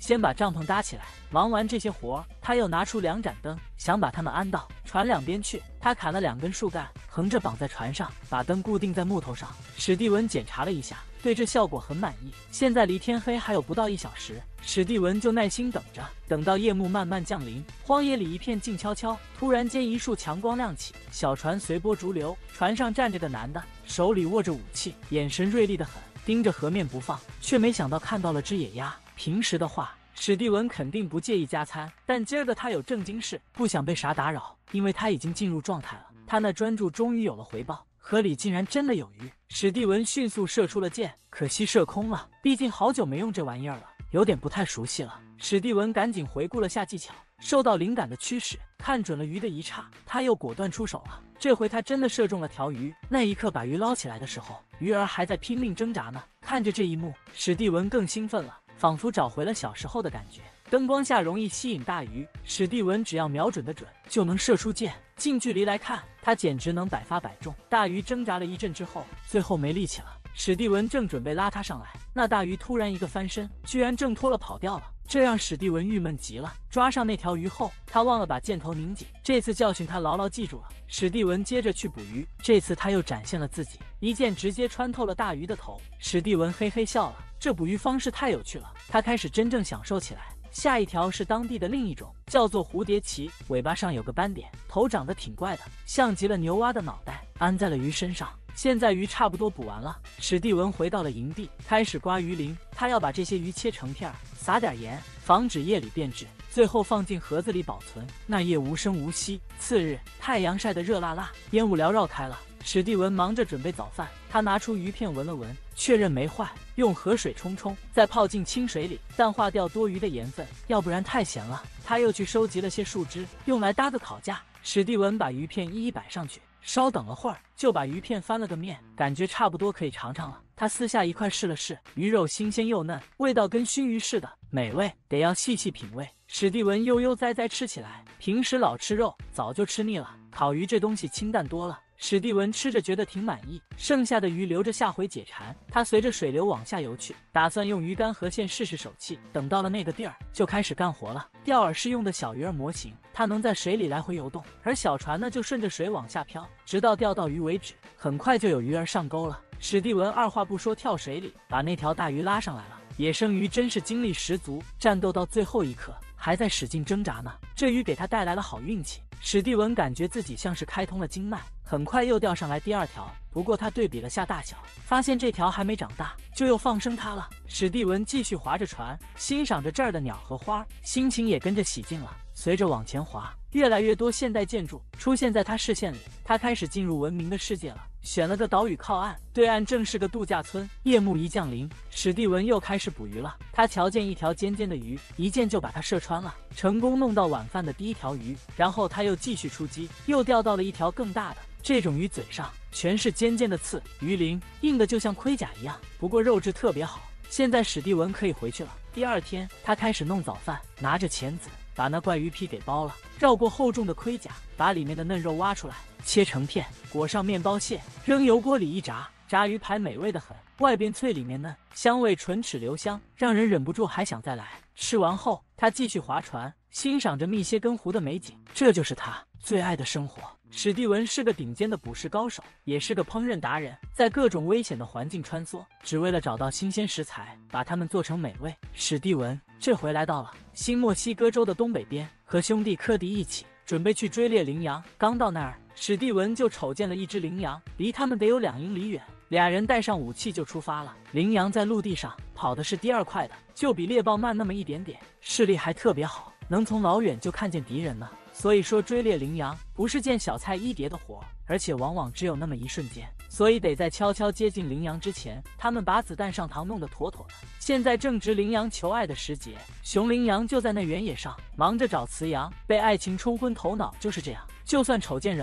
先把帐篷搭起来。忙完这些活，他又拿出2盏灯，想把它们安到船两边去。他砍了2根树干，横着绑在船上，把灯固定在木头上。史蒂文检查了一下，对这效果很满意。现在离天黑还有不到1小时，史蒂文就耐心等着，等到夜幕慢慢降临，荒野里一片静悄悄。突然间，一束强光亮起，小船随波逐流，船上站着个男的，手里握着武器，眼神锐利得很，盯着河面不放，却没想到看到了只野鸭。平时的话，史蒂文肯定不介意加餐，但今儿个他有正经事，不想被啥打扰，因为他已经进入状态了。他那专注终于有了回报，河里竟然真的有鱼。史蒂文迅速射出了箭，可惜射空了，毕竟好久没用这玩意儿了，有点不太熟悉了。史蒂文赶紧回顾了下技巧，受到灵感的驱使，看准了鱼的一刹，他又果断出手了。这回他真的射中了条鱼，那一刻把鱼捞起来的时候，鱼儿还在拼命挣扎呢。看着这一幕，史蒂文更兴奋了，仿佛找回了小时候的感觉。灯光下容易吸引大鱼，史蒂文只要瞄准得准，就能射出箭。近距离来看，他简直能100发100中。大鱼挣扎了一阵之后，最后没力气了。史蒂文正准备拉他上来，那大鱼突然一个翻身，居然挣脱了跑掉了。这让史蒂文郁闷极了。抓上那条鱼后，他忘了把箭头拧紧，这次教训他牢牢记住了。史蒂文接着去捕鱼，这次他又展现了自己，一箭直接穿透了大鱼的头。史蒂文嘿嘿笑了，这捕鱼方式太有趣了，他开始真正享受起来。下一条是当地的另一种，叫做蝴蝶鳍，尾巴上有个斑点，头长得挺怪的，像极了牛蛙的脑袋，安在了鱼身上。现在鱼差不多捕完了，史蒂文回到了营地，开始刮鱼鳞。他要把这些鱼切成片，撒点盐，防止夜里变质，最后放进盒子里保存。那夜无声无息。次日，太阳晒得热辣辣，烟雾缭绕开了。史蒂文忙着准备早饭，他拿出鱼片闻了闻，确认没坏，用河水冲冲，再泡进清水里，淡化掉多余的盐分，要不然太咸了。他又去收集了些树枝，用来搭个烤架。史蒂文把鱼片一一摆上去，稍等了会儿，就把鱼片翻了个面，感觉差不多可以尝尝了。他撕下一块试了试，鱼肉新鲜又嫩，味道跟熏鱼似的，美味，得要细细品味。史蒂文悠悠哉哉吃起来，平时老吃肉，早就吃腻了，烤鱼这东西清淡多了。史蒂文吃着觉得挺满意，剩下的鱼留着下回解馋。他随着水流往下游去，打算用鱼竿和线试试手气。等到了那个地儿，就开始干活了。钓饵是用的小鱼儿模型，它能在水里来回游动，而小船呢就顺着水往下漂，直到钓到鱼为止。很快就有鱼儿上钩了。史蒂文二话不说跳水里，把那条大鱼拉上来了。野生鱼真是精力十足，战斗到最后一刻还在使劲挣扎呢。这鱼给他带来了好运气。史蒂文感觉自己像是开通了经脉，很快又钓上来第2条。不过他对比了下大小，发现这条还没长大，就又放生它了。史蒂文继续划着船，欣赏着这儿的鸟和花，心情也跟着喜静了。随着往前划，越来越多现代建筑出现在他视线里，他开始进入文明的世界了。选了个岛屿靠岸，对岸正是个度假村。夜幕一降临，史蒂文又开始捕鱼了。他瞧见一条尖尖的鱼，一箭就把它射穿了，成功弄到晚饭的第1条鱼。然后他又继续出击，又钓到了一条更大的。这种鱼嘴上全是尖尖的刺，鱼鳞硬的就像盔甲一样，不过肉质特别好。现在史蒂文可以回去了。第2天，他开始弄早饭，拿着钳子把那怪鱼皮给剥了，绕过厚重的盔甲，把里面的嫩肉挖出来，切成片，裹上面包屑，扔油锅里一炸。炸鱼排美味的很，外边脆里面嫩，香味唇齿留香，让人忍不住还想再来。吃完后，他继续划船，欣赏着密歇根湖的美景，这就是他最爱的生活。史蒂文是个顶尖的捕食高手，也是个烹饪达人，在各种危险的环境穿梭，只为了找到新鲜食材，把它们做成美味。史蒂文这回来到了新墨西哥州的东北边，和兄弟科迪一起准备去追猎羚羊。刚到那儿，史蒂文就瞅见了一只羚羊，离他们得有2英里远。俩人带上武器就出发了。羚羊在陆地上跑的是第2快的，就比猎豹慢那么一点点，视力还特别好，能从老远就看见敌人呢。所以说追猎羚羊不是件小菜一碟的活，而且往往只有那么一瞬间，所以得在悄悄接近羚羊之前，他们把子弹上膛弄得妥妥的。现在正值羚羊求爱的时节，雄羚羊就在那原野上忙着找雌羊，被爱情冲昏头脑就是这样，就算瞅见人了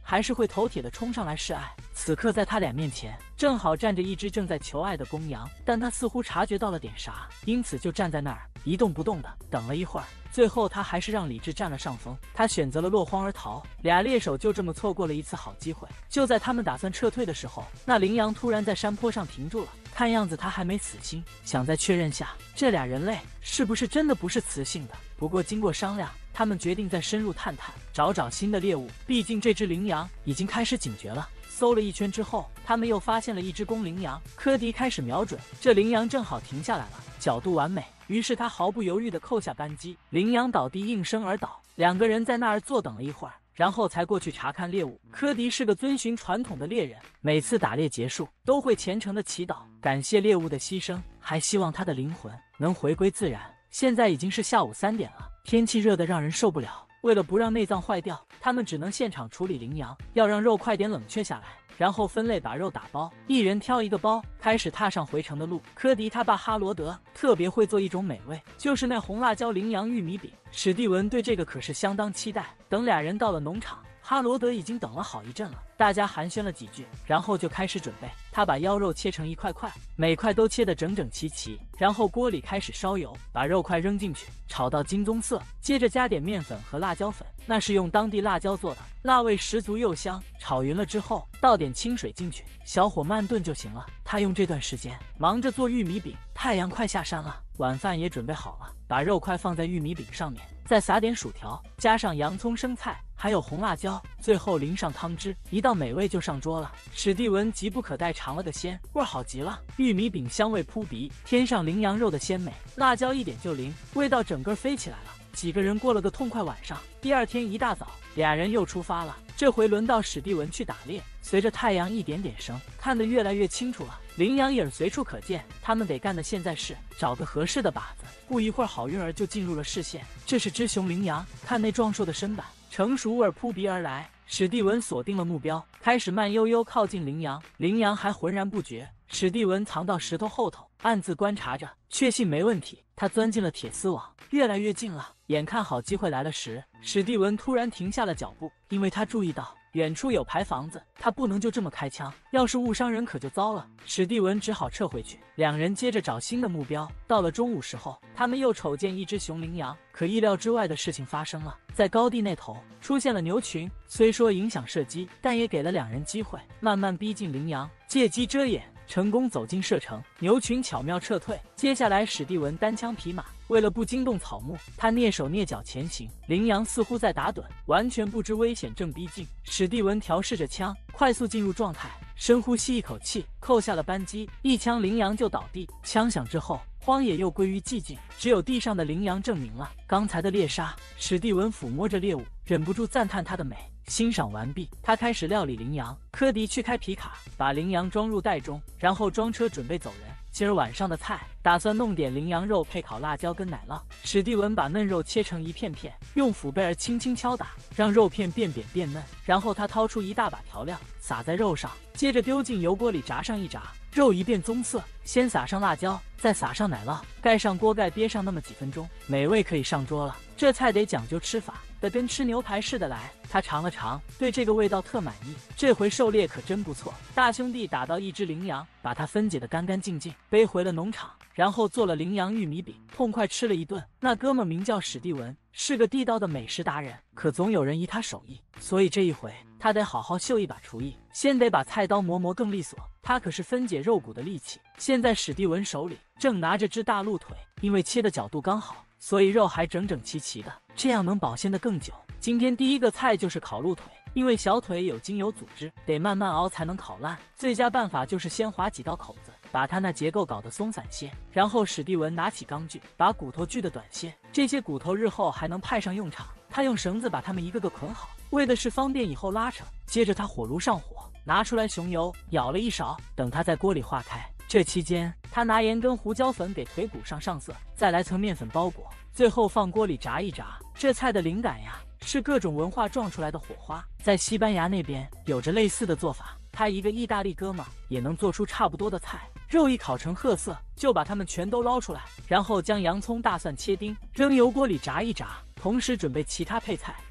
还是会头铁的冲上来示爱。此刻在他俩面前正好站着一只正在求爱的公羊，但他似乎察觉到了点啥，因此就站在那儿一动不动的等了一会儿。最后他还是让理智占了上风，他选择了落荒而逃。俩猎手就这么错过了一次好机会。就在他们打算撤退的时候，那羚羊突然在山坡上停住了，看样子他还没死心，想再确认下这俩人类是不是真的不是雌性的。不过经过商量，他们决定再深入探探，找新的猎物。毕竟这只羚羊已经开始警觉了。搜了一圈之后，他们又发现了一只公羚羊。科迪开始瞄准，这羚羊正好停下来了，角度完美。于是他毫不犹豫地扣下扳机，羚羊倒地应声而倒。两个人在那儿坐等了一会儿，然后才过去查看猎物。科迪是个遵循传统的猎人，每次打猎结束都会虔诚地祈祷，感谢猎物的牺牲，还希望他的灵魂能回归自然。现在已经是下午3点了，天气热得让人受不了。为了不让内脏坏掉，他们只能现场处理羚羊，要让肉快点冷却下来，然后分类把肉打包，一人挑一个包，开始踏上回城的路。科迪他爸哈罗德特别会做一种美味，就是那红辣椒羚羊玉米饼。史蒂文对这个可是相当期待。等俩人到了农场，哈罗德已经等了好一阵了，大家寒暄了几句，然后就开始准备。他把腰肉切成一块块，每块都切得整整齐齐，然后锅里开始烧油，把肉块扔进去，炒到金棕色，接着加点面粉和辣椒粉，那是用当地辣椒做的，辣味十足又香。炒匀了之后，倒点清水进去，小火慢炖就行了。他用这段时间忙着做玉米饼。太阳快下山了，晚饭也准备好了，把肉块放在玉米饼上面，再撒点薯条，加上洋葱、生菜，还有红辣椒，最后淋上汤汁，一道美味就上桌了。史蒂文急不可待尝了个鲜，味儿好极了，玉米饼香味扑鼻，添上羚羊肉的鲜美，辣椒一点就灵，味道整个飞起来了。几个人过了个痛快晚上。第二天一大早，俩人又出发了，这回轮到史蒂文去打猎。随着太阳一点点升，看得越来越清楚了，羚羊影随处可见。他们得干的现在是找个合适的靶子，不一会儿好运儿就进入了视线。这是只雄羚羊，看那壮硕的身板，成熟味扑鼻而来。史蒂文锁定了目标，开始慢悠悠靠近羚羊，羚羊还浑然不觉。史蒂文藏到石头后头，暗自观察着，确信没问题。他钻进了铁丝网，越来越近了。眼看好机会来了时，史蒂文突然停下了脚步，因为他注意到远处有排房子，他不能就这么开枪，要是误伤人可就糟了。史蒂文只好撤回去。两人接着找新的目标。到了中午时候，他们又瞅见一只雄羚羊，可意料之外的事情发生了，在高地那头出现了牛群，虽说影响射击，但也给了两人机会，慢慢逼近羚羊，借机遮掩，成功走进射程，牛群巧妙撤退。接下来史蒂文单枪匹马，为了不惊动草木，他蹑手蹑脚前行。羚羊似乎在打盹，完全不知危险正逼近。史蒂文调试着枪，快速进入状态，深呼吸一口气，扣下了扳机，一枪羚羊就倒地。枪响之后，荒野又归于寂静，只有地上的羚羊证明了刚才的猎杀。史蒂文抚摸着猎物，忍不住赞叹它的美。欣赏完毕，他开始料理羚羊。科迪去开皮卡，把羚羊装入袋中，然后装车准备走人。今儿晚上的菜，打算弄点羚羊肉配烤辣椒跟奶酪。史蒂文把嫩肉切成一片片，用斧背儿轻轻敲打，让肉片变扁变嫩。然后他掏出一大把调料，撒在肉上，接着丢进油锅里炸上一炸。肉一变棕色，先撒上辣椒，再撒上奶酪，盖上锅盖憋上那么几分钟，美味可以上桌了。这菜得讲究吃法，得跟吃牛排似的来。他尝了尝，对这个味道特满意。这回狩猎可真不错。大兄弟打到一只羚羊，把它分解得干干净净，背回了农场，然后做了羚羊玉米饼，痛快吃了一顿。那哥们名叫史蒂文，是个地道的美食达人，可总有人疑他手艺，所以这一回他得好好秀一把厨艺，先得把菜刀磨更利索。他可是分解肉骨的利器。现在史蒂文手里正拿着只大鹿腿，因为切的角度刚好，所以肉还整整齐齐的，这样能保鲜的更久。今天第一个菜就是烤鹿腿，因为小腿有筋有组织，得慢慢熬才能烤烂。最佳办法就是先划几道口子，把它那结构搞得松散些。然后史蒂文拿起钢锯，把骨头锯得短些，这些骨头日后还能派上用场。他用绳子把它们一个个捆好，为的是方便以后拉扯。接着他火炉上火，拿出来熊油，舀了一勺，等它在锅里化开。这期间，他拿盐跟胡椒粉给腿骨上色，再来层面粉包裹，最后放锅里炸一炸。这菜的灵感呀，是各种文化撞出来的火花。在西班牙那边有着类似的做法，他一个意大利哥们也能做出差不多的菜。肉一烤成褐色，就把它们全都捞出来，然后将洋葱、大蒜切丁，扔油锅里炸一炸，同时准备其他配菜。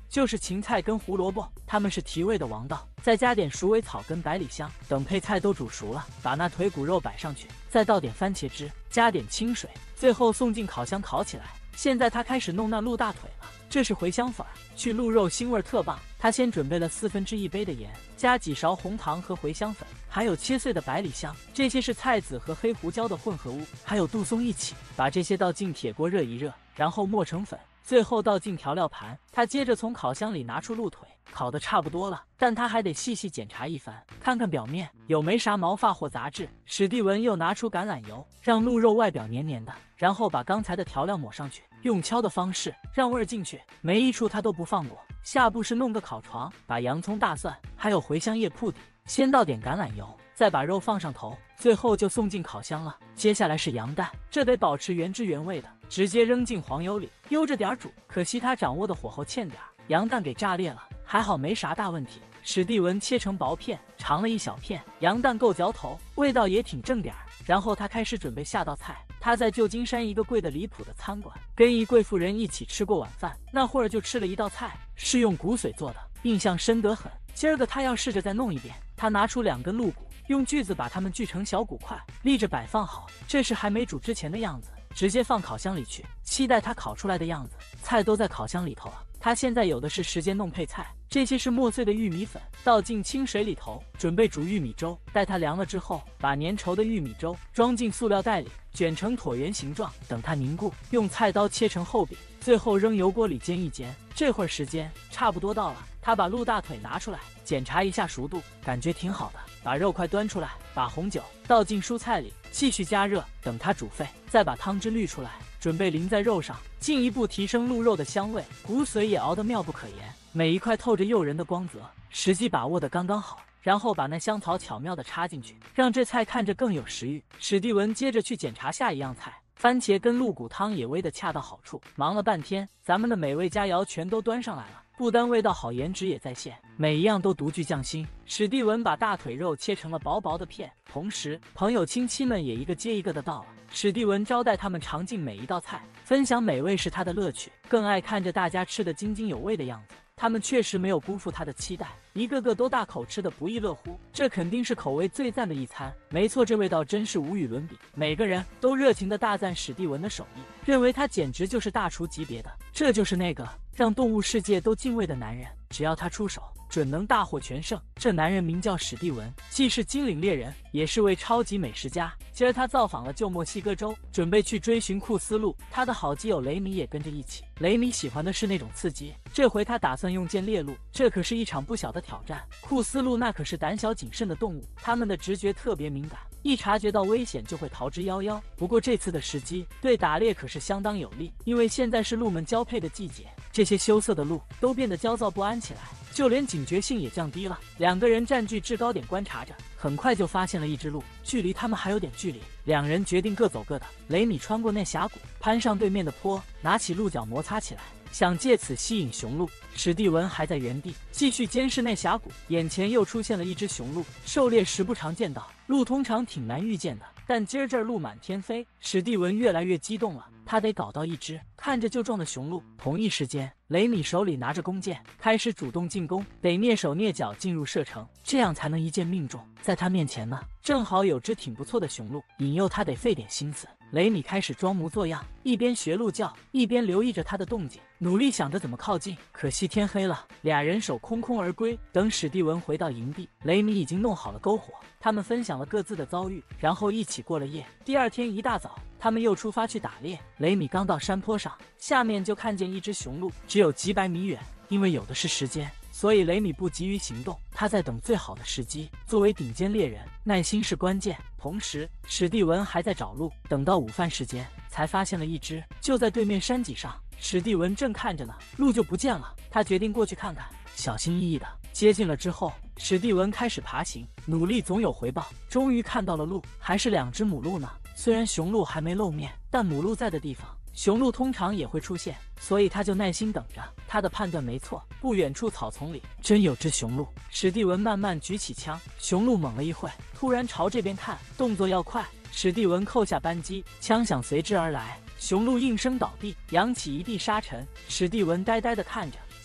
就是芹菜跟胡萝卜，它们是提味的王道。再加点鼠尾草跟百里香，等配菜都煮熟了，把那腿骨肉摆上去，再倒点番茄汁，加点清水，最后送进烤箱烤起来。现在他开始弄那鹿大腿了，这是茴香粉，去鹿肉腥味特棒。他先准备了1/4杯的盐，加几勺红糖和茴香粉，还有切碎的百里香，这些是菜籽和黑胡椒的混合物，还有杜松一起，把这些倒进铁锅热一热，然后磨成粉，最后倒进调料盘。他接着从烤箱里拿出鹿腿，烤得差不多了，但他还得细细检查一番，看看表面有没啥毛发或杂质。史蒂文又拿出橄榄油，让鹿肉外表黏黏的，然后把刚才的调料抹上去，用敲的方式让味儿进去，每一处他都不放过。下步是弄个烤床，把洋葱、大蒜还有茴香叶铺底，先倒点橄榄油，再把肉放上头，最后就送进烤箱了。接下来是羊蛋，这得保持原汁原味的，直接扔进黄油里，悠着点煮。可惜他掌握的火候欠点，羊蛋给炸裂了，还好没啥大问题。史蒂文切成薄片，尝了一小片，羊蛋够嚼头，味道也挺正点儿。然后他开始准备下道菜。他在旧金山一个贵得离谱的餐馆，跟一贵妇人一起吃过晚饭，那会儿就吃了一道菜，是用骨髓做的，印象深得很。今儿个他要试着再弄一遍。他拿出2根鹿骨，用锯子把它们锯成小骨块，立着摆放好。这是还没煮之前的样子，直接放烤箱里去，期待它烤出来的样子。菜都在烤箱里头了，他现在有的是时间弄配菜。这些是磨碎的玉米粉，倒进清水里头，准备煮玉米粥。待它凉了之后，把粘稠的玉米粥装进塑料袋里，卷成椭圆形状，等它凝固，用菜刀切成厚饼，最后扔油锅里煎一煎。这会儿时间差不多到了，他把鹿大腿拿出来，检查一下熟度，感觉挺好的。把肉块端出来，把红酒倒进蔬菜里，继续加热，等它煮沸，再把汤汁滤出来，准备淋在肉上，进一步提升鹿肉的香味。骨髓也熬得妙不可言，每一块透着诱人的光泽，时机把握得刚刚好。然后把那香草巧妙地插进去，让这菜看着更有食欲。史蒂文接着去检查下一样菜，番茄跟鹿骨汤也煨得恰到好处。忙了半天，咱们的美味佳肴全都端上来了，不单味道好，颜值也在线，每一样都独具匠心。史蒂文把大腿肉切成了薄薄的片，同时朋友亲戚们也一个接一个的到了。史蒂文招待他们尝尽每一道菜，分享美味是他的乐趣，更爱看着大家吃得津津有味的样子。他们确实没有辜负他的期待，一个个都大口吃得不亦乐乎。这肯定是口味最赞的一餐，没错，这味道真是无与伦比。每个人都热情地大赞史蒂文的手艺，认为他简直就是大厨级别的。这就是那个让动物世界都敬畏的男人，只要他出手，准能大获全胜。这男人名叫史蒂文，既是金领猎人，也是位超级美食家。今儿他造访了旧墨西哥州，准备去追寻库斯路。他的好基友雷米也跟着一起。雷米喜欢的是那种刺激，这回他打算用剑猎鹿，这可是一场不小的挑战。库斯路那可是胆小谨慎的动物，他们的直觉特别敏感，一察觉到危险就会逃之夭夭。不过这次的时机对打猎可是相当有利，因为现在是鹿们交配的季节，这些羞涩的鹿都变得焦躁不安起来，就连警觉性也降低了。2个人占据制高点观察着，很快就发现了一只鹿，距离他们还有点距离。2人决定各走各的。雷米穿过那峡谷，攀上对面的坡，拿起鹿角摩擦起来，想借此吸引雄鹿。史蒂文还在原地继续监视那峡谷，眼前又出现了一只雄鹿。狩猎时不常见到，鹿通常挺难遇见的，但今儿这儿鹿满天飞。史蒂文越来越激动了，他得搞到一只看着就壮的雄鹿。同一时间，雷米手里拿着弓箭，开始主动进攻，得蹑手蹑脚进入射程，这样才能一箭命中。在他面前呢，正好有只挺不错的雄鹿，引诱他得费点心思。雷米开始装模作样，一边学鹿叫，一边留意着他的动静，努力想着怎么靠近。可惜天黑了，2人手空空而归。等史蒂文回到营地，雷米已经弄好了篝火，他们分享了各自的遭遇，然后一起过了夜。第2天一大早，他们又出发去打猎。雷米刚到山坡上，下面就看见一只雄鹿，只有几百米远。因为有的是时间，所以雷米不急于行动，他在等最好的时机。作为顶尖猎人，耐心是关键。同时，史蒂文还在找鹿，等到午饭时间，才发现了一只，就在对面山脊上。史蒂文正看着呢，鹿就不见了。他决定过去看看，小心翼翼的接近了之后，史蒂文开始爬行，努力总有回报。终于看到了鹿，还是2只母鹿呢。虽然雄鹿还没露面，但母鹿在的地方，雄鹿通常也会出现，所以他就耐心等着。他的判断没错，不远处草丛里真有只雄鹿。史蒂文慢慢举起枪，雄鹿猛了一会，突然朝这边看，动作要快。史蒂文扣下扳机，枪响随之而来，雄鹿应声倒地，扬起一地沙尘。史蒂文呆呆地看着，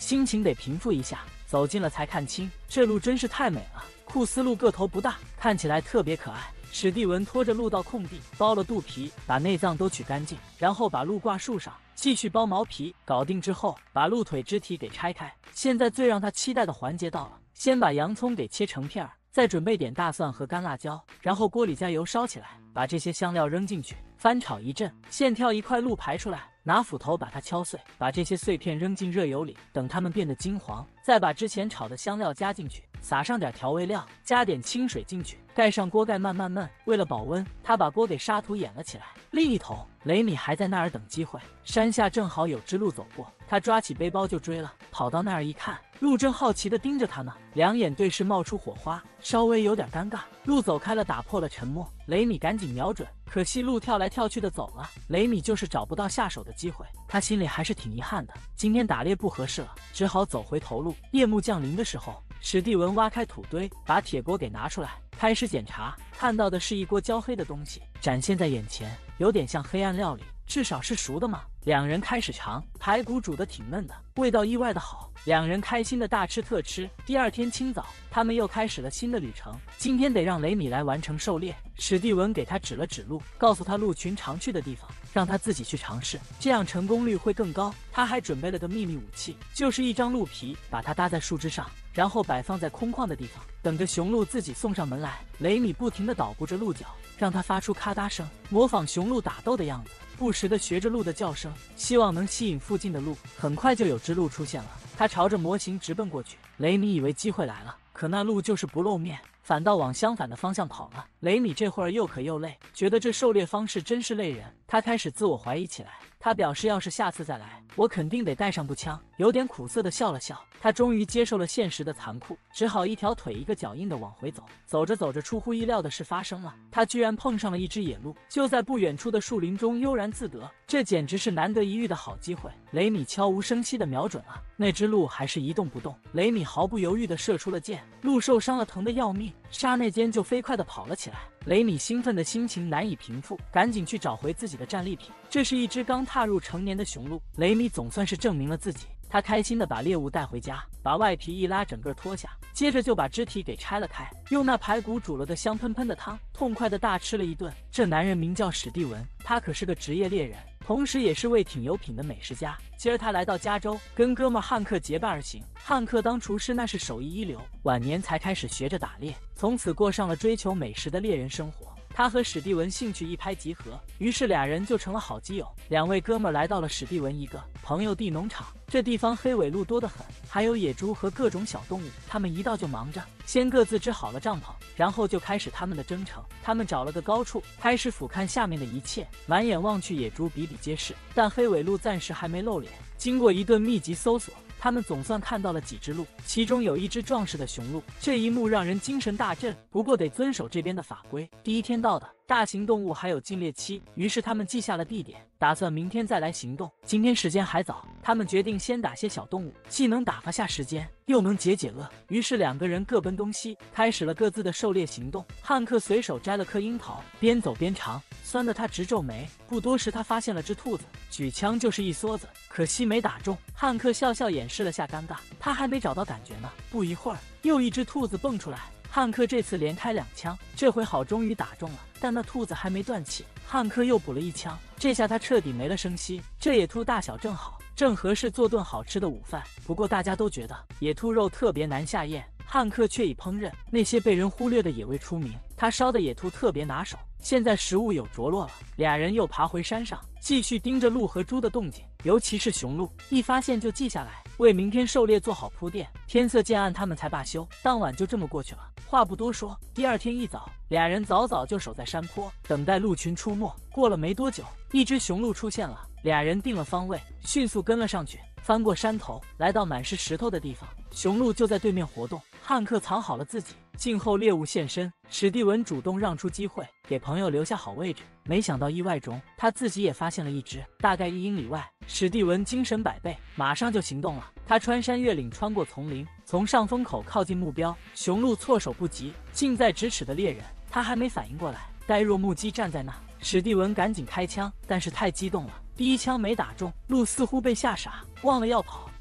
心情得平复一下。走近了才看清，这鹿真是太美了。库斯鹿个头不大，看起来特别可爱。史蒂文拖着鹿到空地，剥了肚皮，把内脏都取干净，然后把鹿挂树上，继续剥毛皮。搞定之后，把鹿腿肢体给拆开。现在最让他期待的环节到了，先把洋葱给切成片儿，再准备点大蒜和干辣椒，然后锅里加油烧起来，把这些香料扔进去，翻炒一阵。先挑一块鹿排出来，拿斧头把它敲碎，把这些碎片扔进热油里，等它们变得金黄，再把之前炒的香料加进去，撒上点调味料，加点清水进去，盖上锅盖慢慢焖。为了保温，他把锅给沙土掩了起来。另一头，雷米还在那儿等机会。山下正好有只鹿走过，他抓起背包就追了。跑到那儿一看，鹿正好奇地盯着他呢，两眼对视冒出火花，稍微有点尴尬。鹿走开了，打破了沉默。雷米赶紧瞄准，可惜鹿跳来跳去的走了。雷米就是找不到下手的机会，他心里还是挺遗憾的。今天打猎不合适了，只好走回头路。夜幕降临的时候，史蒂文挖开土堆，把铁锅给拿出来，开始检查。看到的是一锅焦黑的东西展现在眼前，有点像黑暗料理，至少是熟的嘛。两人开始尝，排骨煮得挺嫩的，味道意外的好。两人开心的大吃特吃。第二天清早，他们又开始了新的旅程。今天得让雷米来完成狩猎。史蒂文给他指了指路，告诉他鹿群常去的地方，让他自己去尝试，这样成功率会更高。他还准备了个秘密武器，就是一张鹿皮，把它搭在树枝上，然后摆放在空旷的地方，等着雄鹿自己送上门来。雷米不停地捣鼓着鹿角，让它发出咔嗒声，模仿雄鹿打斗的样子，不时地学着鹿的叫声，希望能吸引附近的鹿。很快就有只鹿出现了，它朝着模型直奔过去。雷米以为机会来了，可那鹿就是不露面，反倒往相反的方向跑了。雷米这会儿又渴又累，觉得这狩猎方式真是累人，他开始自我怀疑起来。他表示要是下次再来，我肯定得带上步枪。有点苦涩地笑了笑，他终于接受了现实的残酷，只好一条腿一个脚印地往回走。走着走着，出乎意料的事发生了，他居然碰上了一只野鹿，就在不远处的树林中悠然自得，这简直是难得一遇的好机会。雷米悄无声息地瞄准了，那只鹿还是一动不动。雷米毫不犹豫地射出了箭，鹿受伤了，疼得要命，刹那间就飞快地跑了起来。雷米兴奋的心情难以平复，赶紧去找回自己的战利品。这是一只刚踏入成年的雄鹿，雷米总算是证明了自己。他开心地把猎物带回家，把外皮一拉，整个脱下，接着就把肢体给拆了开，用那排骨煮了的香喷喷的汤，痛快地大吃了一顿。这男人名叫史蒂文，他可是个职业猎人，同时也是位挺有品的美食家。今儿他来到加州，跟哥们汉克结伴而行。汉克当厨师那是手艺一流，晚年才开始学着打猎，从此过上了追求美食的猎人生活。他和史蒂文兴趣一拍即合，于是俩人就成了好基友。两位哥们来到了史蒂文一个朋友地农场，这地方黑尾鹿多得很，还有野猪和各种小动物。他们一到就忙着，先各自支好了帐篷，然后就开始他们的征程。他们找了个高处，开始俯瞰下面的一切，满眼望去，野猪比比皆是，但黑尾鹿暂时还没露脸。经过一顿密集搜索，他们总算看到了几只鹿，其中有一只壮实的雄鹿。这一幕让人精神大振，不过得遵守这边的法规。第一天到的大型动物还有禁猎期，于是他们记下了地点，打算明天再来行动。今天时间还早，他们决定先打些小动物，既能打发下时间，又能解解饿。于是两个人各奔东西，开始了各自的狩猎行动。汉克随手摘了颗樱桃，边走边尝，酸得他直皱眉。不多时，他发现了只兔子，举枪就是一梭子，可惜没打中。汉克笑笑掩饰了下尴尬，他还没找到感觉呢。不一会儿，又一只兔子蹦出来，汉克这次连开2枪，这回好，终于打中了，但那兔子还没断气，汉克又补了1枪，这下他彻底没了声息。这野兔大小正好，正合适做顿好吃的午饭。不过大家都觉得野兔肉特别难下咽，汉克却以烹饪那些被人忽略的野味出名，他烧的野兔特别拿手。现在食物有着落了，俩人又爬回山上，继续盯着鹿和猪的动静，尤其是雄鹿，一发现就记下来，为明天狩猎做好铺垫。天色渐暗，他们才罢休。当晚就这么过去了。话不多说，第二天一早，俩人早早就守在山坡，等待鹿群出没。过了没多久，一只雄鹿出现了，俩人定了方位，迅速跟了上去，翻过山头，来到满是石头的地方，雄鹿就在对面活动。汉克藏好了自己，静候猎物现身。史蒂文主动让出机会，给朋友留下好位置。没想到意外中，他自己也发现了一只，大概1英里外。史蒂文精神百倍，马上就行动了。他穿山越岭，穿过丛林，从上风口靠近目标。雄鹿措手不及，近在咫尺的猎人，他还没反应过来，呆若木鸡站在那。史蒂文赶紧开枪，但是太激动了，第1枪没打中，鹿似乎被吓傻，忘了要跑，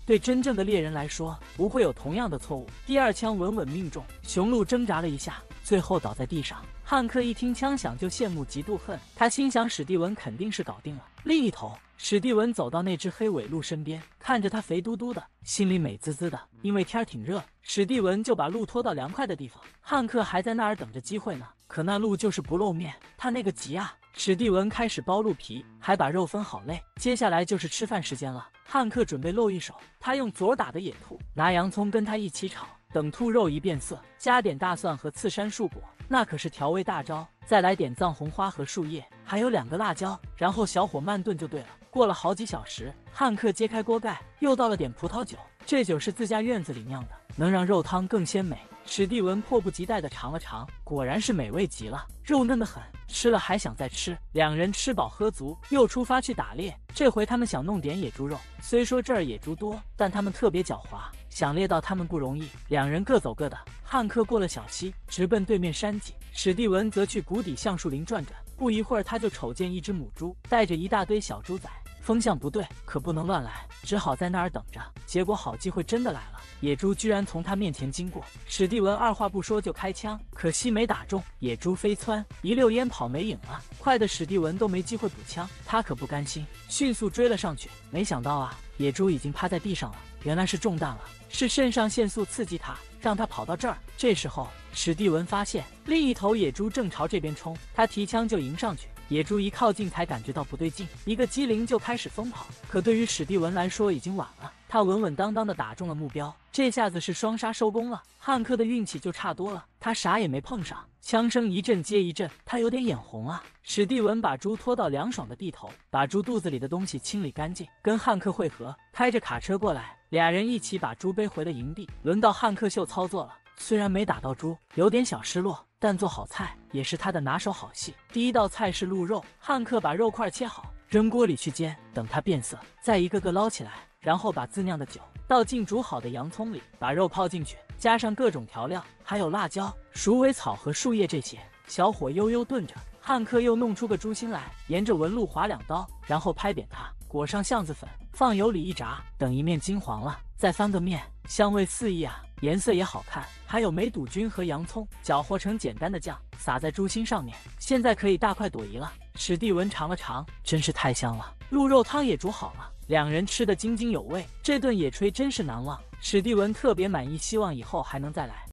对真正的猎人来说，不会有同样的错误。第二枪稳稳命中，雄鹿挣扎了一下，最后倒在地上。汉克一听枪响就羡慕嫉妒恨，他心想史蒂文肯定是搞定了。另一头，史蒂文走到那只黑尾鹿身边，看着它肥嘟嘟的，心里美滋滋的。因为天儿挺热，史蒂文就把鹿拖到凉快的地方。汉克还在那儿等着机会呢，可那鹿就是不露面，他那个急啊！史蒂文开始剥鹿皮，还把肉分好类。接下来就是吃饭时间了。汉克准备露一手，他用左打的野兔，拿洋葱跟他一起炒，等兔肉一变色，加点大蒜和刺山树果，那可是调味大招。再来点藏红花和树叶，还有2个辣椒，然后小火慢炖就对了。过了好几小时，汉克揭开锅盖，又倒了点葡萄酒，这酒是自家院子里酿的，能让肉汤更鲜美。史蒂文迫不及待地尝了尝，果然是美味极了，肉嫩得很，吃了还想再吃。两人吃饱喝足，又出发去打猎。这回他们想弄点野猪肉，虽说这儿野猪多，但他们特别狡猾，想猎到他们不容易。两人各走各的，汉克过了小溪，直奔对面山脊，史蒂文则去谷底橡树林转转。不一会儿，他就瞅见一只母猪带着一大堆小猪仔，风向不对，可不能乱来，只好在那儿等着。结果好机会真的来了，野猪居然从他面前经过，史蒂文二话不说就开枪，可惜没打中，野猪飞窜，一溜烟跑没影了。快的史蒂文都没机会补枪，他可不甘心，迅速追了上去。没想到啊，野猪已经趴在地上了，原来是中弹了，是肾上腺素刺激他，让他跑到这儿。这时候史蒂文发现另一头野猪正朝这边冲，他提枪就迎上去。野猪一靠近才感觉到不对劲，一个机灵就开始疯跑。可对于史蒂文来说已经晚了，他稳稳当当的打中了目标，这下子是双杀收工了。汉克的运气就差多了，他啥也没碰上，枪声一阵接一阵，他有点眼红啊。史蒂文把猪拖到凉爽的地头，把猪肚子里的东西清理干净，跟汉克会合，开着卡车过来，俩人一起把猪背回了营地。轮到汉克秀操作了，虽然没打到猪，有点小失落，但做好菜也是他的拿手好戏。第一道菜是鹿肉，汉克把肉块切好，扔锅里去煎，等它变色，再一个个捞起来，然后把自酿的酒倒进煮好的洋葱里，把肉泡进去，加上各种调料，还有辣椒、鼠尾草和树叶这些，小火悠悠炖着。汉克又弄出个猪心来，沿着纹路划2刀，然后拍扁它，裹上橡子粉，放油里一炸，等一面金黄了，再翻个面，香味四溢啊，颜色也好看。还有梅肚菌和洋葱，搅和成简单的酱，撒在猪心上面，现在可以大快朵颐了。史蒂文尝了尝，真是太香了，鹿肉汤也煮好了，两人吃得津津有味，这顿野炊真是难忘。史蒂文特别满意，希望以后还能再来。